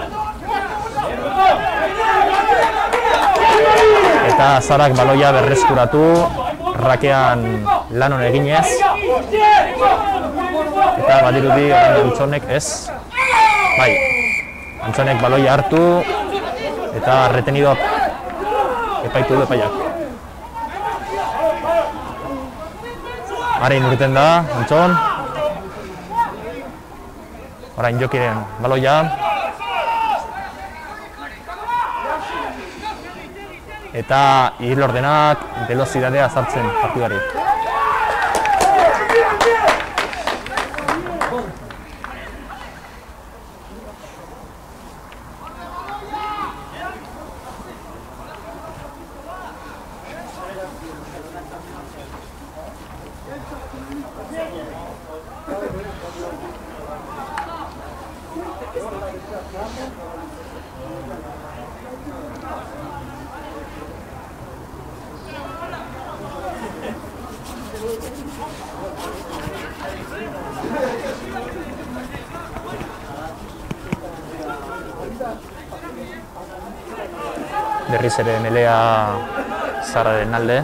eta Sarak baloia berreskuratu, rakean lan hon eginez, eta badirudi Antxonek ez, bai, Antxonek baloia hartu, eta retenido epaitu du epaiak. Arein urten da, Antxon. Orain Jokiren baloia. Eta irlordenak velozidadea sartzen partidari. Berriz ere melea Sararen alde.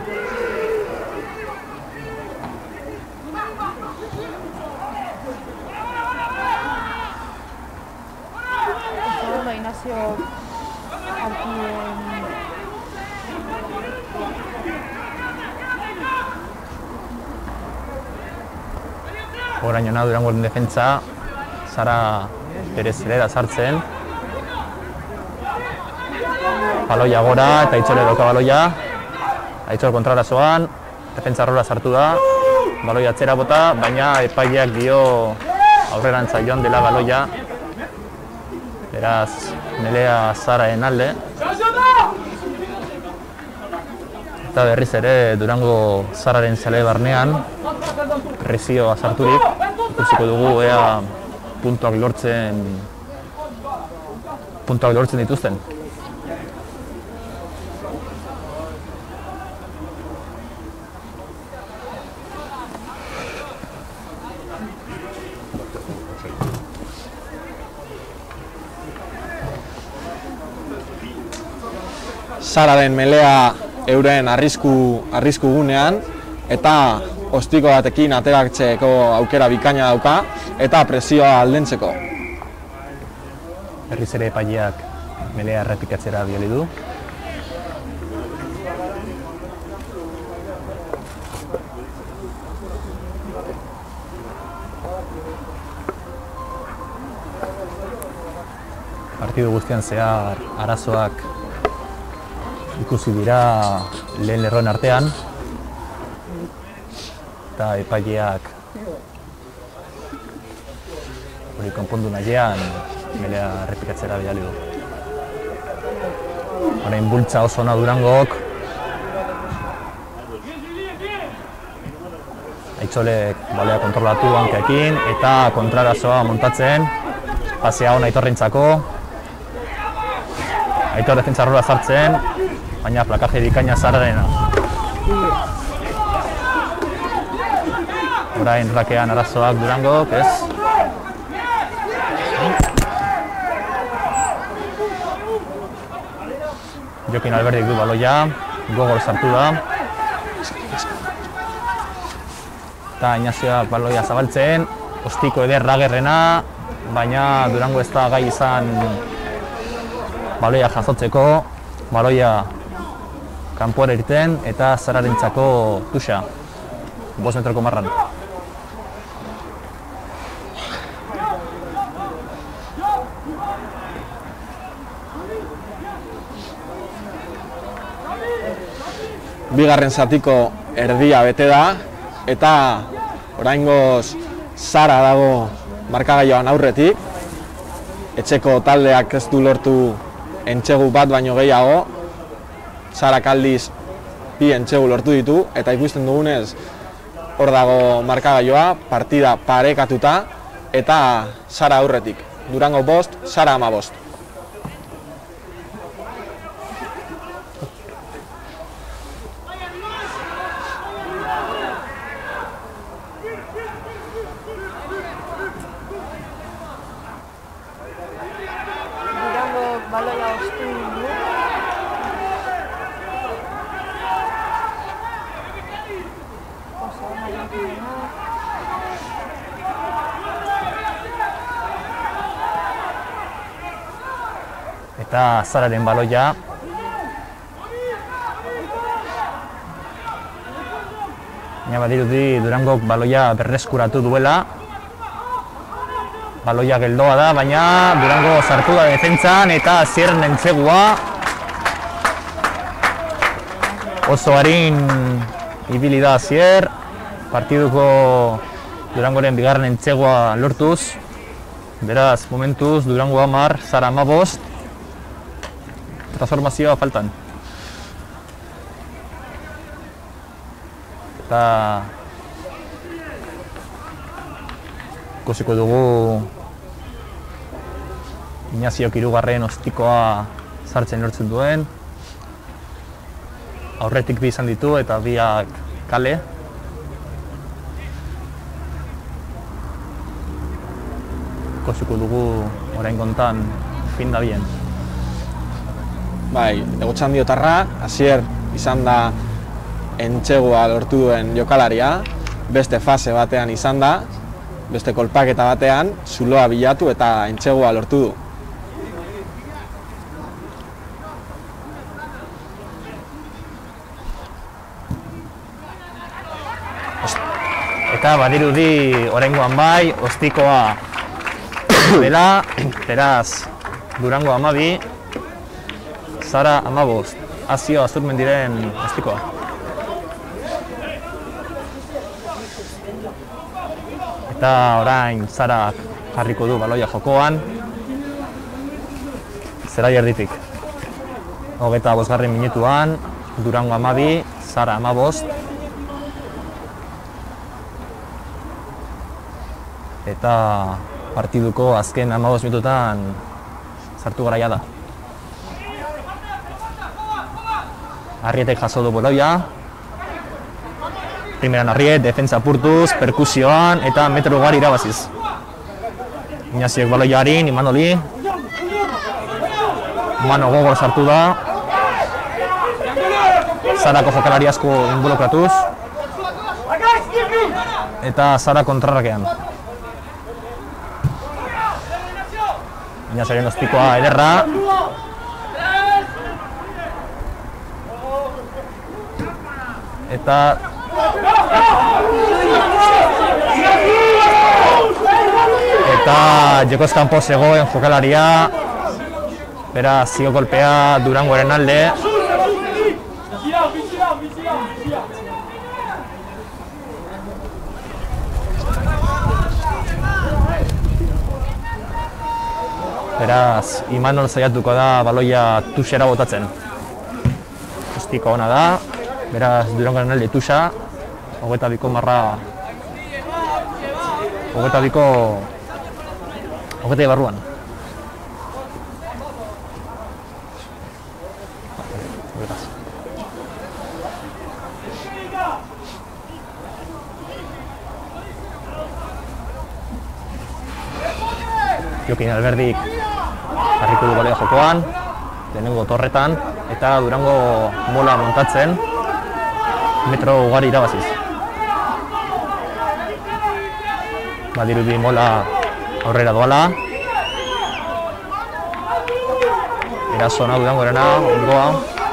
Segundo Ignacio Arkiden. Orainona Durangoren defentsa, Sara bere zelera sartzen. Baloia gora eta Aitzole dauka baloia. Aitzol kontrarazoan, defentsa errora sartu da. Baloia atzera bota, baina epaileak dio aurrerantza joan dela baloia. Beraz, melea Sararen alde. Eta berriz ere Durango Sararen zale barnean presioa sarturik. Ikusiko dugu ea puntuak lortzen dituzten. Sararen melea euren arrisku gunean eta ostiko batekin ateratzeko aukera bikaina dauka eta presioa aldentzeko. Berriz ere epaileak melea errepikatzera bidali du. Partidu guztian zehar arazoak ikusi dira lehen lerroen artean, eta epaileak hori konpondu nahian melea errepikatzera bidali du. Orain bultza oso ona Durangok. Aitzolek balea kontrolatu hankeekin eta kontrarazoa montatzen. Pasea ona Aitorrentzako. Aitor defentsa errora sartzen, baina plakaje bikaina Sararena. Orain rakean arazoak Durangok, ez? Jokin Alberdik du baloia, gogol sartu da. eta Inazioak baloia zabaltzen, ostiko eder Ragerrena, baina Durango ez da gai izan baloia jasotzeko, baloia kanpora irten eta Zararentzako tuxa, 5 metroko marran. Bigarren zatiko erdia bete da, eta oraingoz Zara dago markagailoan aurretik. Etxeko taldeak ez du lortu entsegu bat baino gehiago. Zarak aldiz 2 entsegu lortu ditu, eta ikusten dugunez hor dago markagailoa, partida parekatuta, eta Zara aurretik. Durango 5, Zara 15. Baloia ostu du. Oso ona jantzena. Eta Zararen baloia. Baina badirudi Durangok baloia berreskuratu duela. Baloia geldoa da, baina Durango sartu da defentsan eta Azierren entsegua. Oso harin ibili da Azier. Partiduko Durangoren bigarren entsegua lortuz. Beraz, momentuz Durango 10, Zara 15. Transformazioa faltan. Eta ikusiko dugu Inaziok 3. ostikoa sartzen lortzen duen. Aurretik 2 izan ditu eta 2 kale. Ikusiko dugu orain kontan fin da bien. Bai, Egotxandiotarra, Azier izan da entsegua lortu duen jokalaria, beste fase batean izan da, beste kolpaketa batean, zuloa bilatu eta entsegua lortu du. Eta badirudi oraingoan bai, ostikoa dela, beraz Durango 12, Zara 15, Azio Azurmendiren ostikoa. Eta orain Zarak jarriko du baloia jokoan, zelai erditik. 25. minutuan, Durango 12, Zara 15. Eta partiduko azken 15 minututan sartu garaia da. Arrietek jaso du baloia. Primeran Arriet, defensa apurtuz, perkusioan eta metro ugari irabaziz. Inaziok baloia harin, Imanoli. Mano gogor sartu da. Zarako jokalari asko inbolokratuz. Eta Zara kontrarrakean. Inazioaren ostikoa ederra. Eta jokoz kanpo zegoen jokalaria. Beraz, zigo kolpea Durangoaren alde. Beraz, Imanol saiatuko da baloia tuxera botatzen. Ostiko ona da. Beraz, Durangoaren alde tuxa. 22 marra. 22 barruan. Jokin Alberdik jarriko du baloia jokoan, lehenengo torretan, eta Durango mola montatzen, metro ugari irabaziz. Badirudi Mola aurrera doala. Erasona Durangorena, ondoa.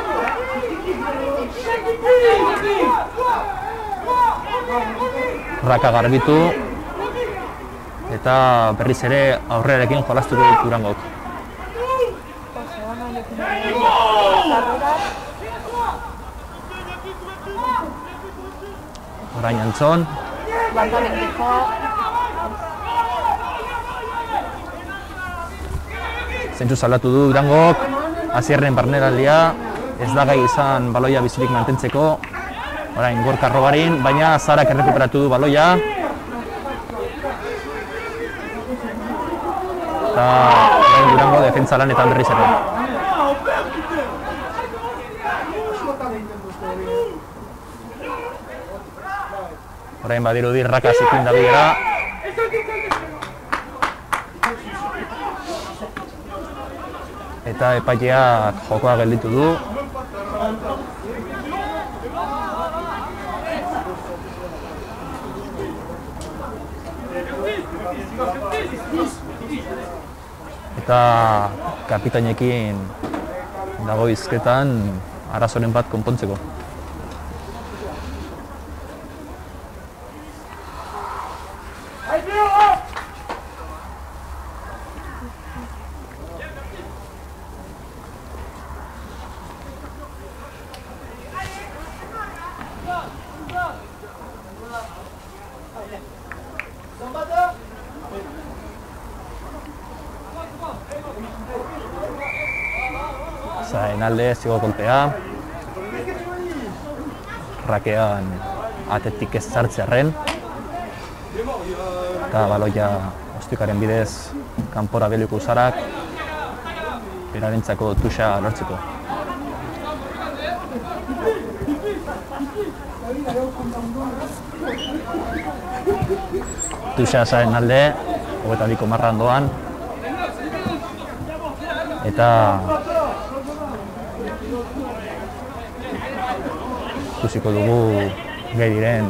Raka garbitu. Eta berriz ere aurrerarekin jolastuko dut Durangok. Orain Antzon. Zentzu salatu du Durangok, Asierren barneraldia, ez da gai izan baloia bizirik mantentzeko. Orain Gorka Robarin, baina Zarak errekuperatu du baloia. Eta orain Durango defentsa lanetan berriz ere. Orain badirudi Raka zikin da bidera. Eta epaileak jokoa gelditu du. Eta kapitainekin dago hizketan arazoren bat konpontzeko. Zain alde zigo kolpea. Rakean atetik ez sartzearren. Eta baloia ostikaren bidez kanpora beliko Zarak. Berarentzako tuxa lortzeko. Tuxa Zain alde, 22 marran doan. Eta ikusiko dugu gai diren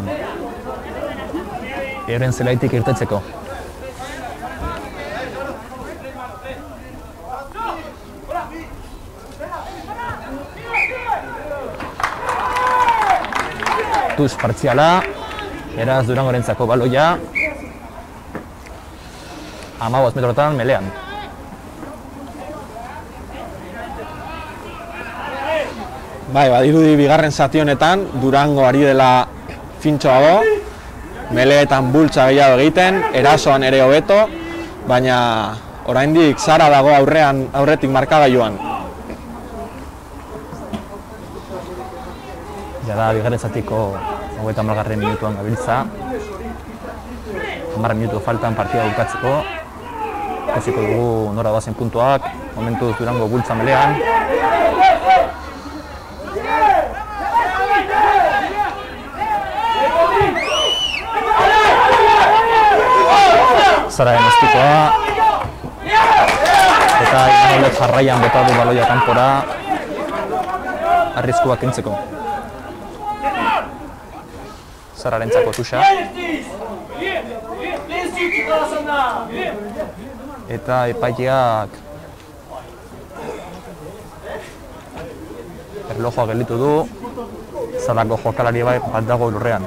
euren zelaitik irtetzeko. Tuz partziala, eraz Durangorentzako baloia. 15 metrotan melean. Bai, badirudi bigarren zati honetan, Durango ari dela fintxoago, meleetan bultza gehiago egiten, erasoan ere hobeto, baina oraindik Zara dago aurretik markagailuan. Jada bigarren zatiko 30. minutuan gabiltza. 10 minutu faltan partida bukatzeko. Ikusiko dugu nora bazen puntuak, momentuz Durango bultza melean. Zararen ostikoa. Eta Imanolek jarraian bota du baloia kanpora. Arriskuak kentzeko. Zararentzako tuxa. Eta epaileak erlojoa gelditu du. Zarako jokalari bat dago lurrean.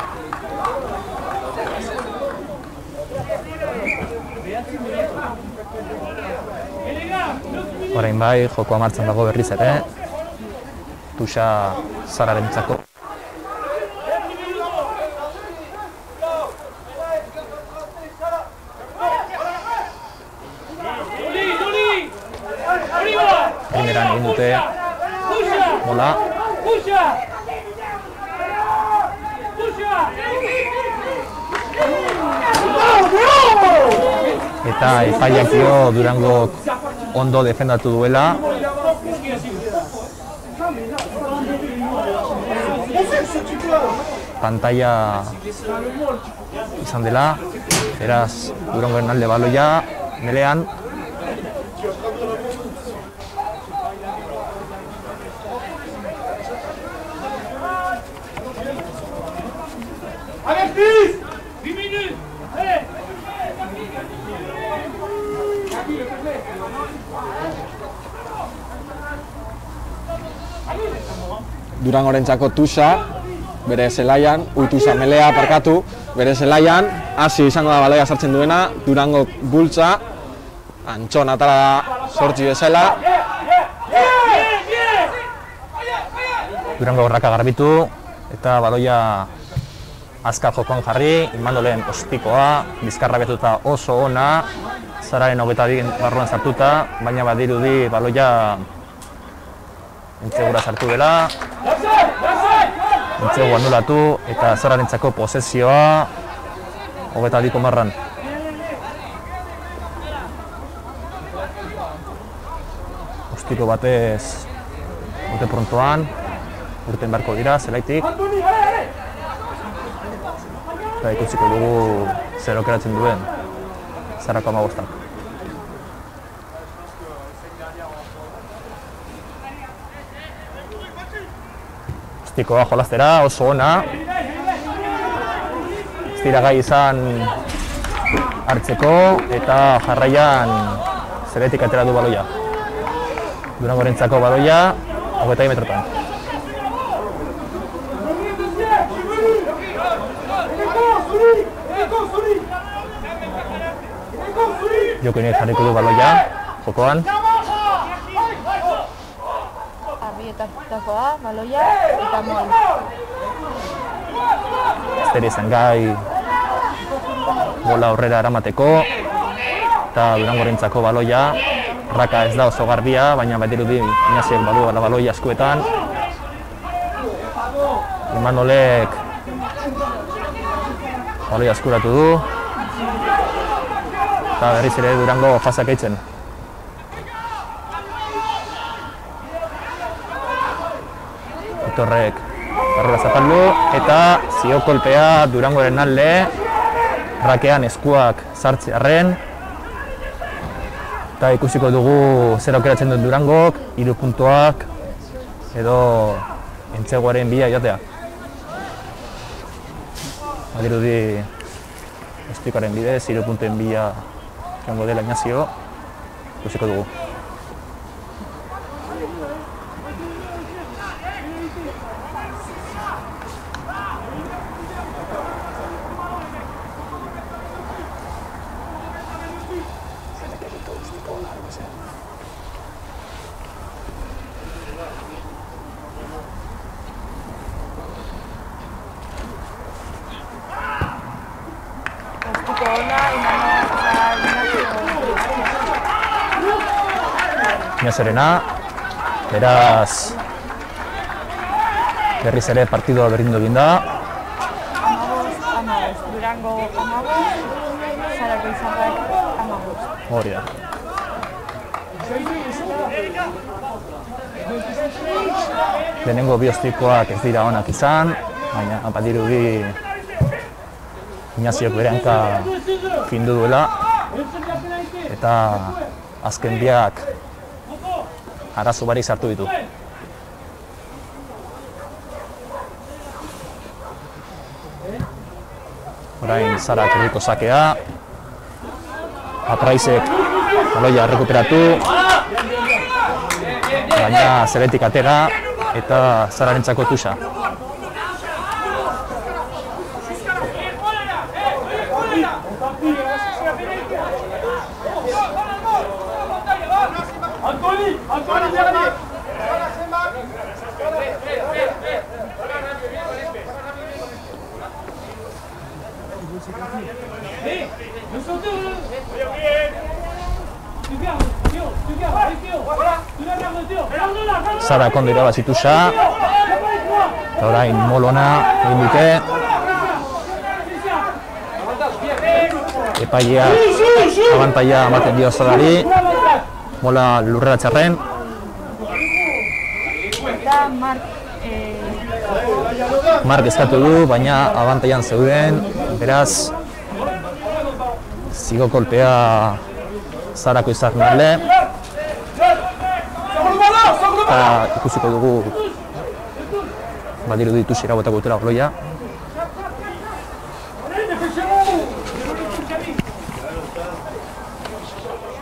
Orain bai, jokoa martxan dago berriz ere. Tuxa Zararentzako. Primeran egin dute Mola. Eta epaiak dio Durangok ondo defendatu duela. Pantalla izan dela, beraz Durangoren alde baloia, melean. Durangorentzako Tusa, bere zelaian, Tusa Melea parkatu, bere zelaian, hasi izango da baloia sartzen duena, Durango bultza, Antxon atala da sortzi bezala. Durango horraka garbitu, eta baloia azkar jokoan jarri, Imandolen ostikoa, bizkarra betuta oso ona, Zararen 22 barruan sartuta, baina badirudi baloia entzegura sartu dela, entzegu anulatu eta Zararentzako posesioa 22 marran. Ostiko batez urte prontoan, urten beharko dira, zelaitik. Eta ikusiko dugu zer aukeratzen duen Zarako 15. Ostikoa jolastera, oso ona. Ez dira gai izan hartzeko eta jarraian zelaitik atera du baloia. Durangorentzako baloia 20 metrotan. Jokoinek jarriko du baloia, jokoan. Arbietakoa, baloia eta mol. Zer izan gai bola aurrera eramateko eta Durangorentzako baloia. Raka ez da oso garbia, baina badirudi Inaziek badu baloia eskuetan. Imanolek baloia eskuratu du. Eta berriz ere Durango fasak eitzen. Aitorrek barrura zapaldu eta zio kolpea Durangoren alde. Rakean eskuak sartzearren. Eta ikusiko dugu zer aukeratzen duen Durangok, 3 puntuak edo entzeguaren bila joatea. Badirudi ostikoaren bidez, 3 puntuen bila joango dela Inazio, ikusiko dugu. Inazorena, beraz berriz ere partidua berdindu egin da. 15, Durango 15, Zarako Izarrak 15. Hori da. Lehenengo bi ostikoak ez dira onak izan, baina badirudi Inaziok bere hanka findu duela eta azken biak arazo barik sartu ditu. Orain Zarak herriko sakea. Apraizek baloia rekuperatu. Baina zeletik atera eta Zararentzako Tusa. Zarak ondo irabazi Tusa. Eta orain molona egin dute. Epaileak abantaila ematen dio Zarari. Mola lurrera txarren. Eta Mark eskatu du, baina abantailan zeuden. Beraz, zigo kolpea Zarako Izarren alde. Eta ikusiko dugu badirudi Tusira botako dutela baloia.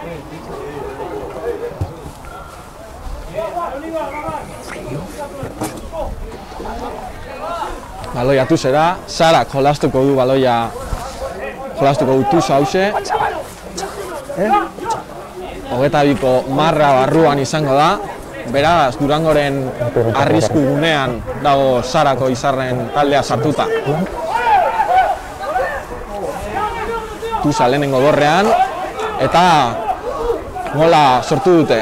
Baloia Tusera, Sarak jolastuko du baloia, jolastuko du Tusa hause. 22ko marra barruan izango da, beraz Durangoren arrisku gunean dago Sarako izarren taldea sartuta. Tusa lehenengo dorrean, eta gola sortu dute.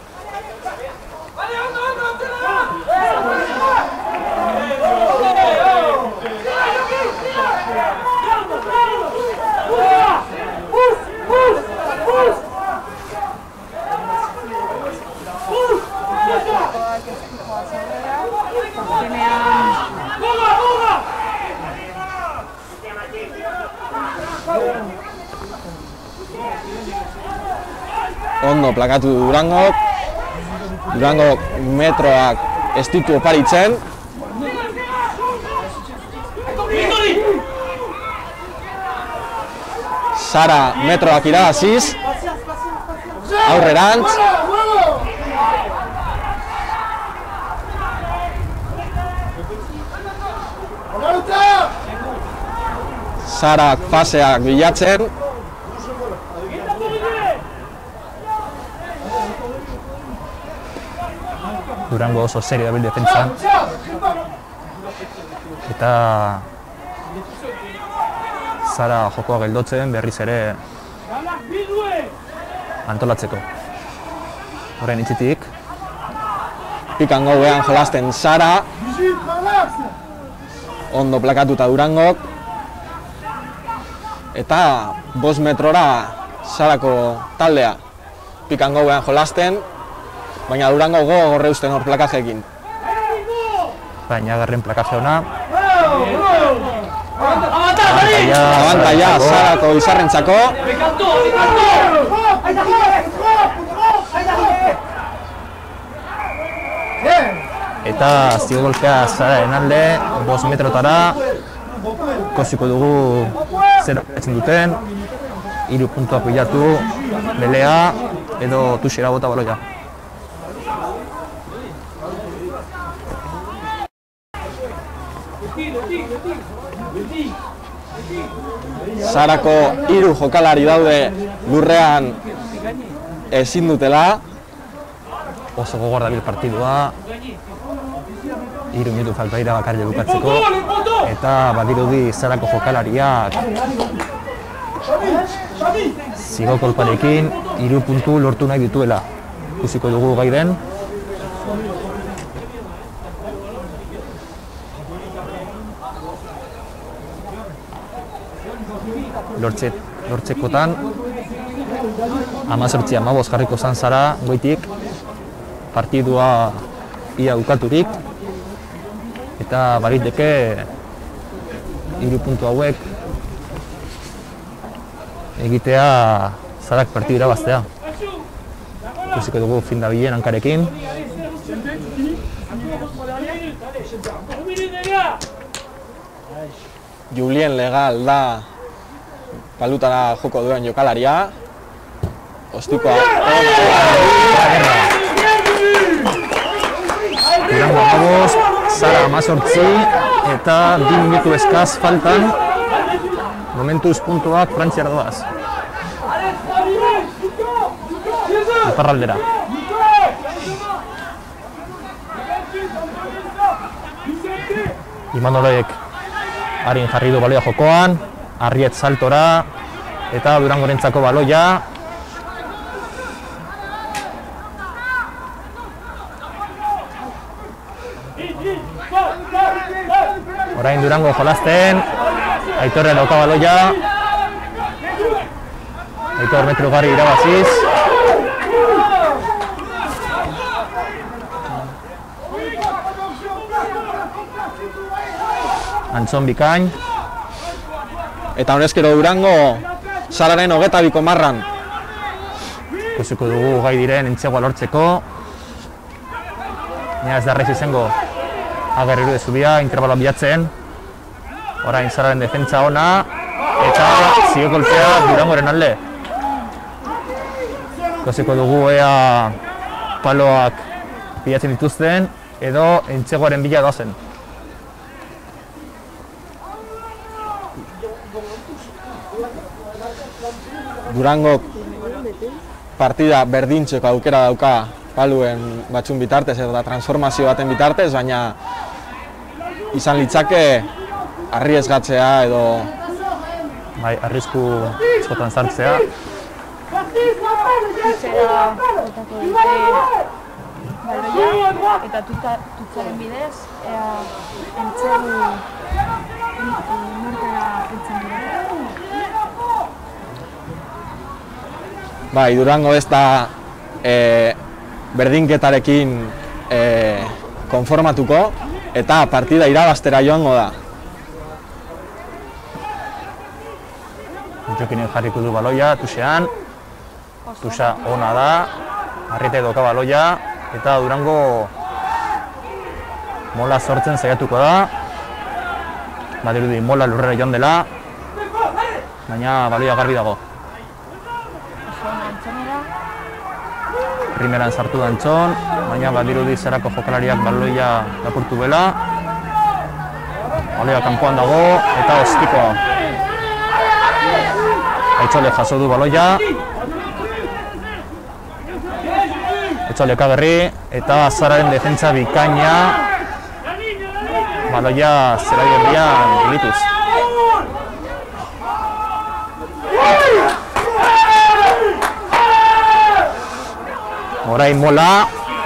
Ondo plakatu Durangok, Durangok metroak ez ditu oparitzen. Sara metroak irabaziz, aurrerantz. Sarak faseak bilatzen. Durango oso serio dabil defentsan. Eta Sara jokoa geldotzen berriz ere antolatzeko. Horren itzitik. Pikan gauean jolasten Sara. Ondo plakatuta Durangok. Eta 5 metrora Sarako taldea. Pikan gauean jolasten. Baina Durango gogorre usten hor plakajeekin. Baina garren plakaje ona. Abantaia Sarako izarrentzako. Eta zigolpea Sararen alde, 5 metrotara. Ikusiko dugu zer etzen duten. 3 puntua pilatu, Belea edo Tusera bota baloia. Sarako 3 jokalari daude lurrean ezin dutela. Oso gogor dabil partidua. 3 minutu falta dira bakarrik bukatzeko. Eta badirudi Sarako jokalariak zigokolparekin 3 puntu lortu nahi dituela. Ikusiko dugu gai den. Lortzekotan 18-15 jarriko zan Sara goitik, partidua ia ukaturik, eta bariteke 3 puntu hauek egitea Sarak partidu irabaztea. Ikusiko dugu fin dabilen hankarekin. Julien Legal da palutara joko duen jokalaria. Ostikoa. Durango 15, Sara 18 eta 2 minutu eskaz faltan. Momentuz puntuak Frantziara doaz. Iparraldera. Imanolek harin jarri du baloia jokoan. Arriet saltora eta Durangorentzako baloia. Orain Durango jolasten. Aitorre dauka baloia. Aitor metro garri irabaziz. Antzon bikain. Eta honezkero Durango Sararen 22ko marran. Ikusiko dugu gai diren entzegoa lortzeko. Nia ez da rez izango agerriru de zubia, interbaloa bilatzen. Orain Sararen defentsa ona eta zigo kolpea Durangoren alde. Ikusiko dugu ea paloak pilatzen dituzten edo entzegoaren bila doazen. Durango partida berdintzeko aukera dauka paluen batzun bitartez eta transformazio baten bitartez, baina izan litzake arriesgatzea edo Bai, arrisku askotan sartzea. Tutzera botako dute baloia eta tutzaren bidez ea entzegu nortera entzen dira. bai, Durango ez da berdinketarekin konformatuko eta partida irabaztera joango da. Jokinen jarriko du baloia, Tuxean. Tuxa ona da, Arrieta doka baloia, eta Durango mola sortzen saiatuko da. Badirudi mola lurrera joan dela, baina baloia garbi dago. Primeran sartu da Antxon, baina badirudi zerako jokalariak baloia lapurtu bela. Baloia kanpoan dago, eta ostikoa. Aitzole jaso du baloia. Aitzole Kagerri eta Zararen defentsa bikaina. Baloia zelai herrian gelituz. Orain mola.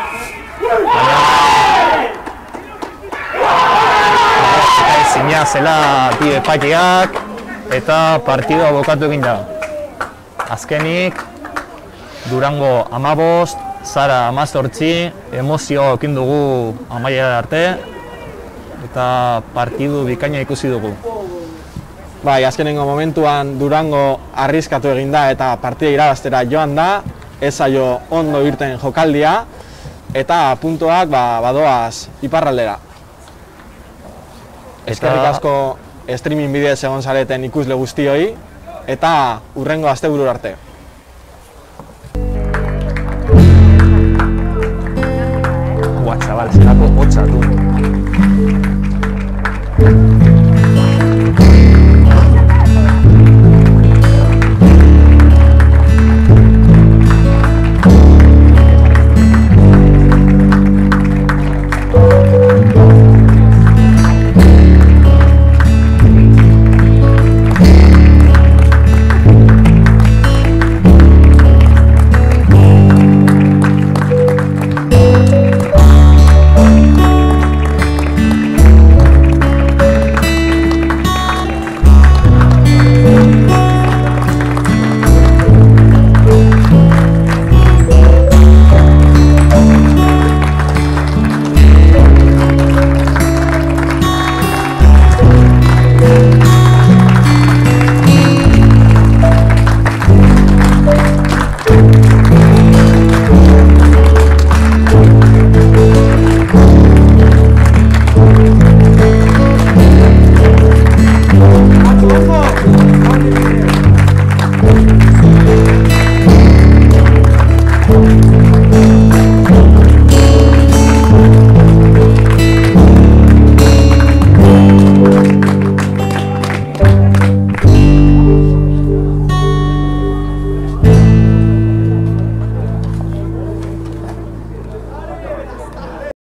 Ezina zela bi epaileak. Eta partidua bukatu egin da. Azkenik, Durango 15, Zara 18, emozio ekin dugu amaiera arte, eta partidu bikaina ikusi dugu. Bai, azkenengo momentuan Durango arriskatu egin da eta partida irabaztera joan da, ez zaio ondo irten jokaldia, eta puntuak badoaz iparraldera. Eskerrik asko streaming bidez egon zareten ikusle guztioi, eta hurrengo asteburura arte.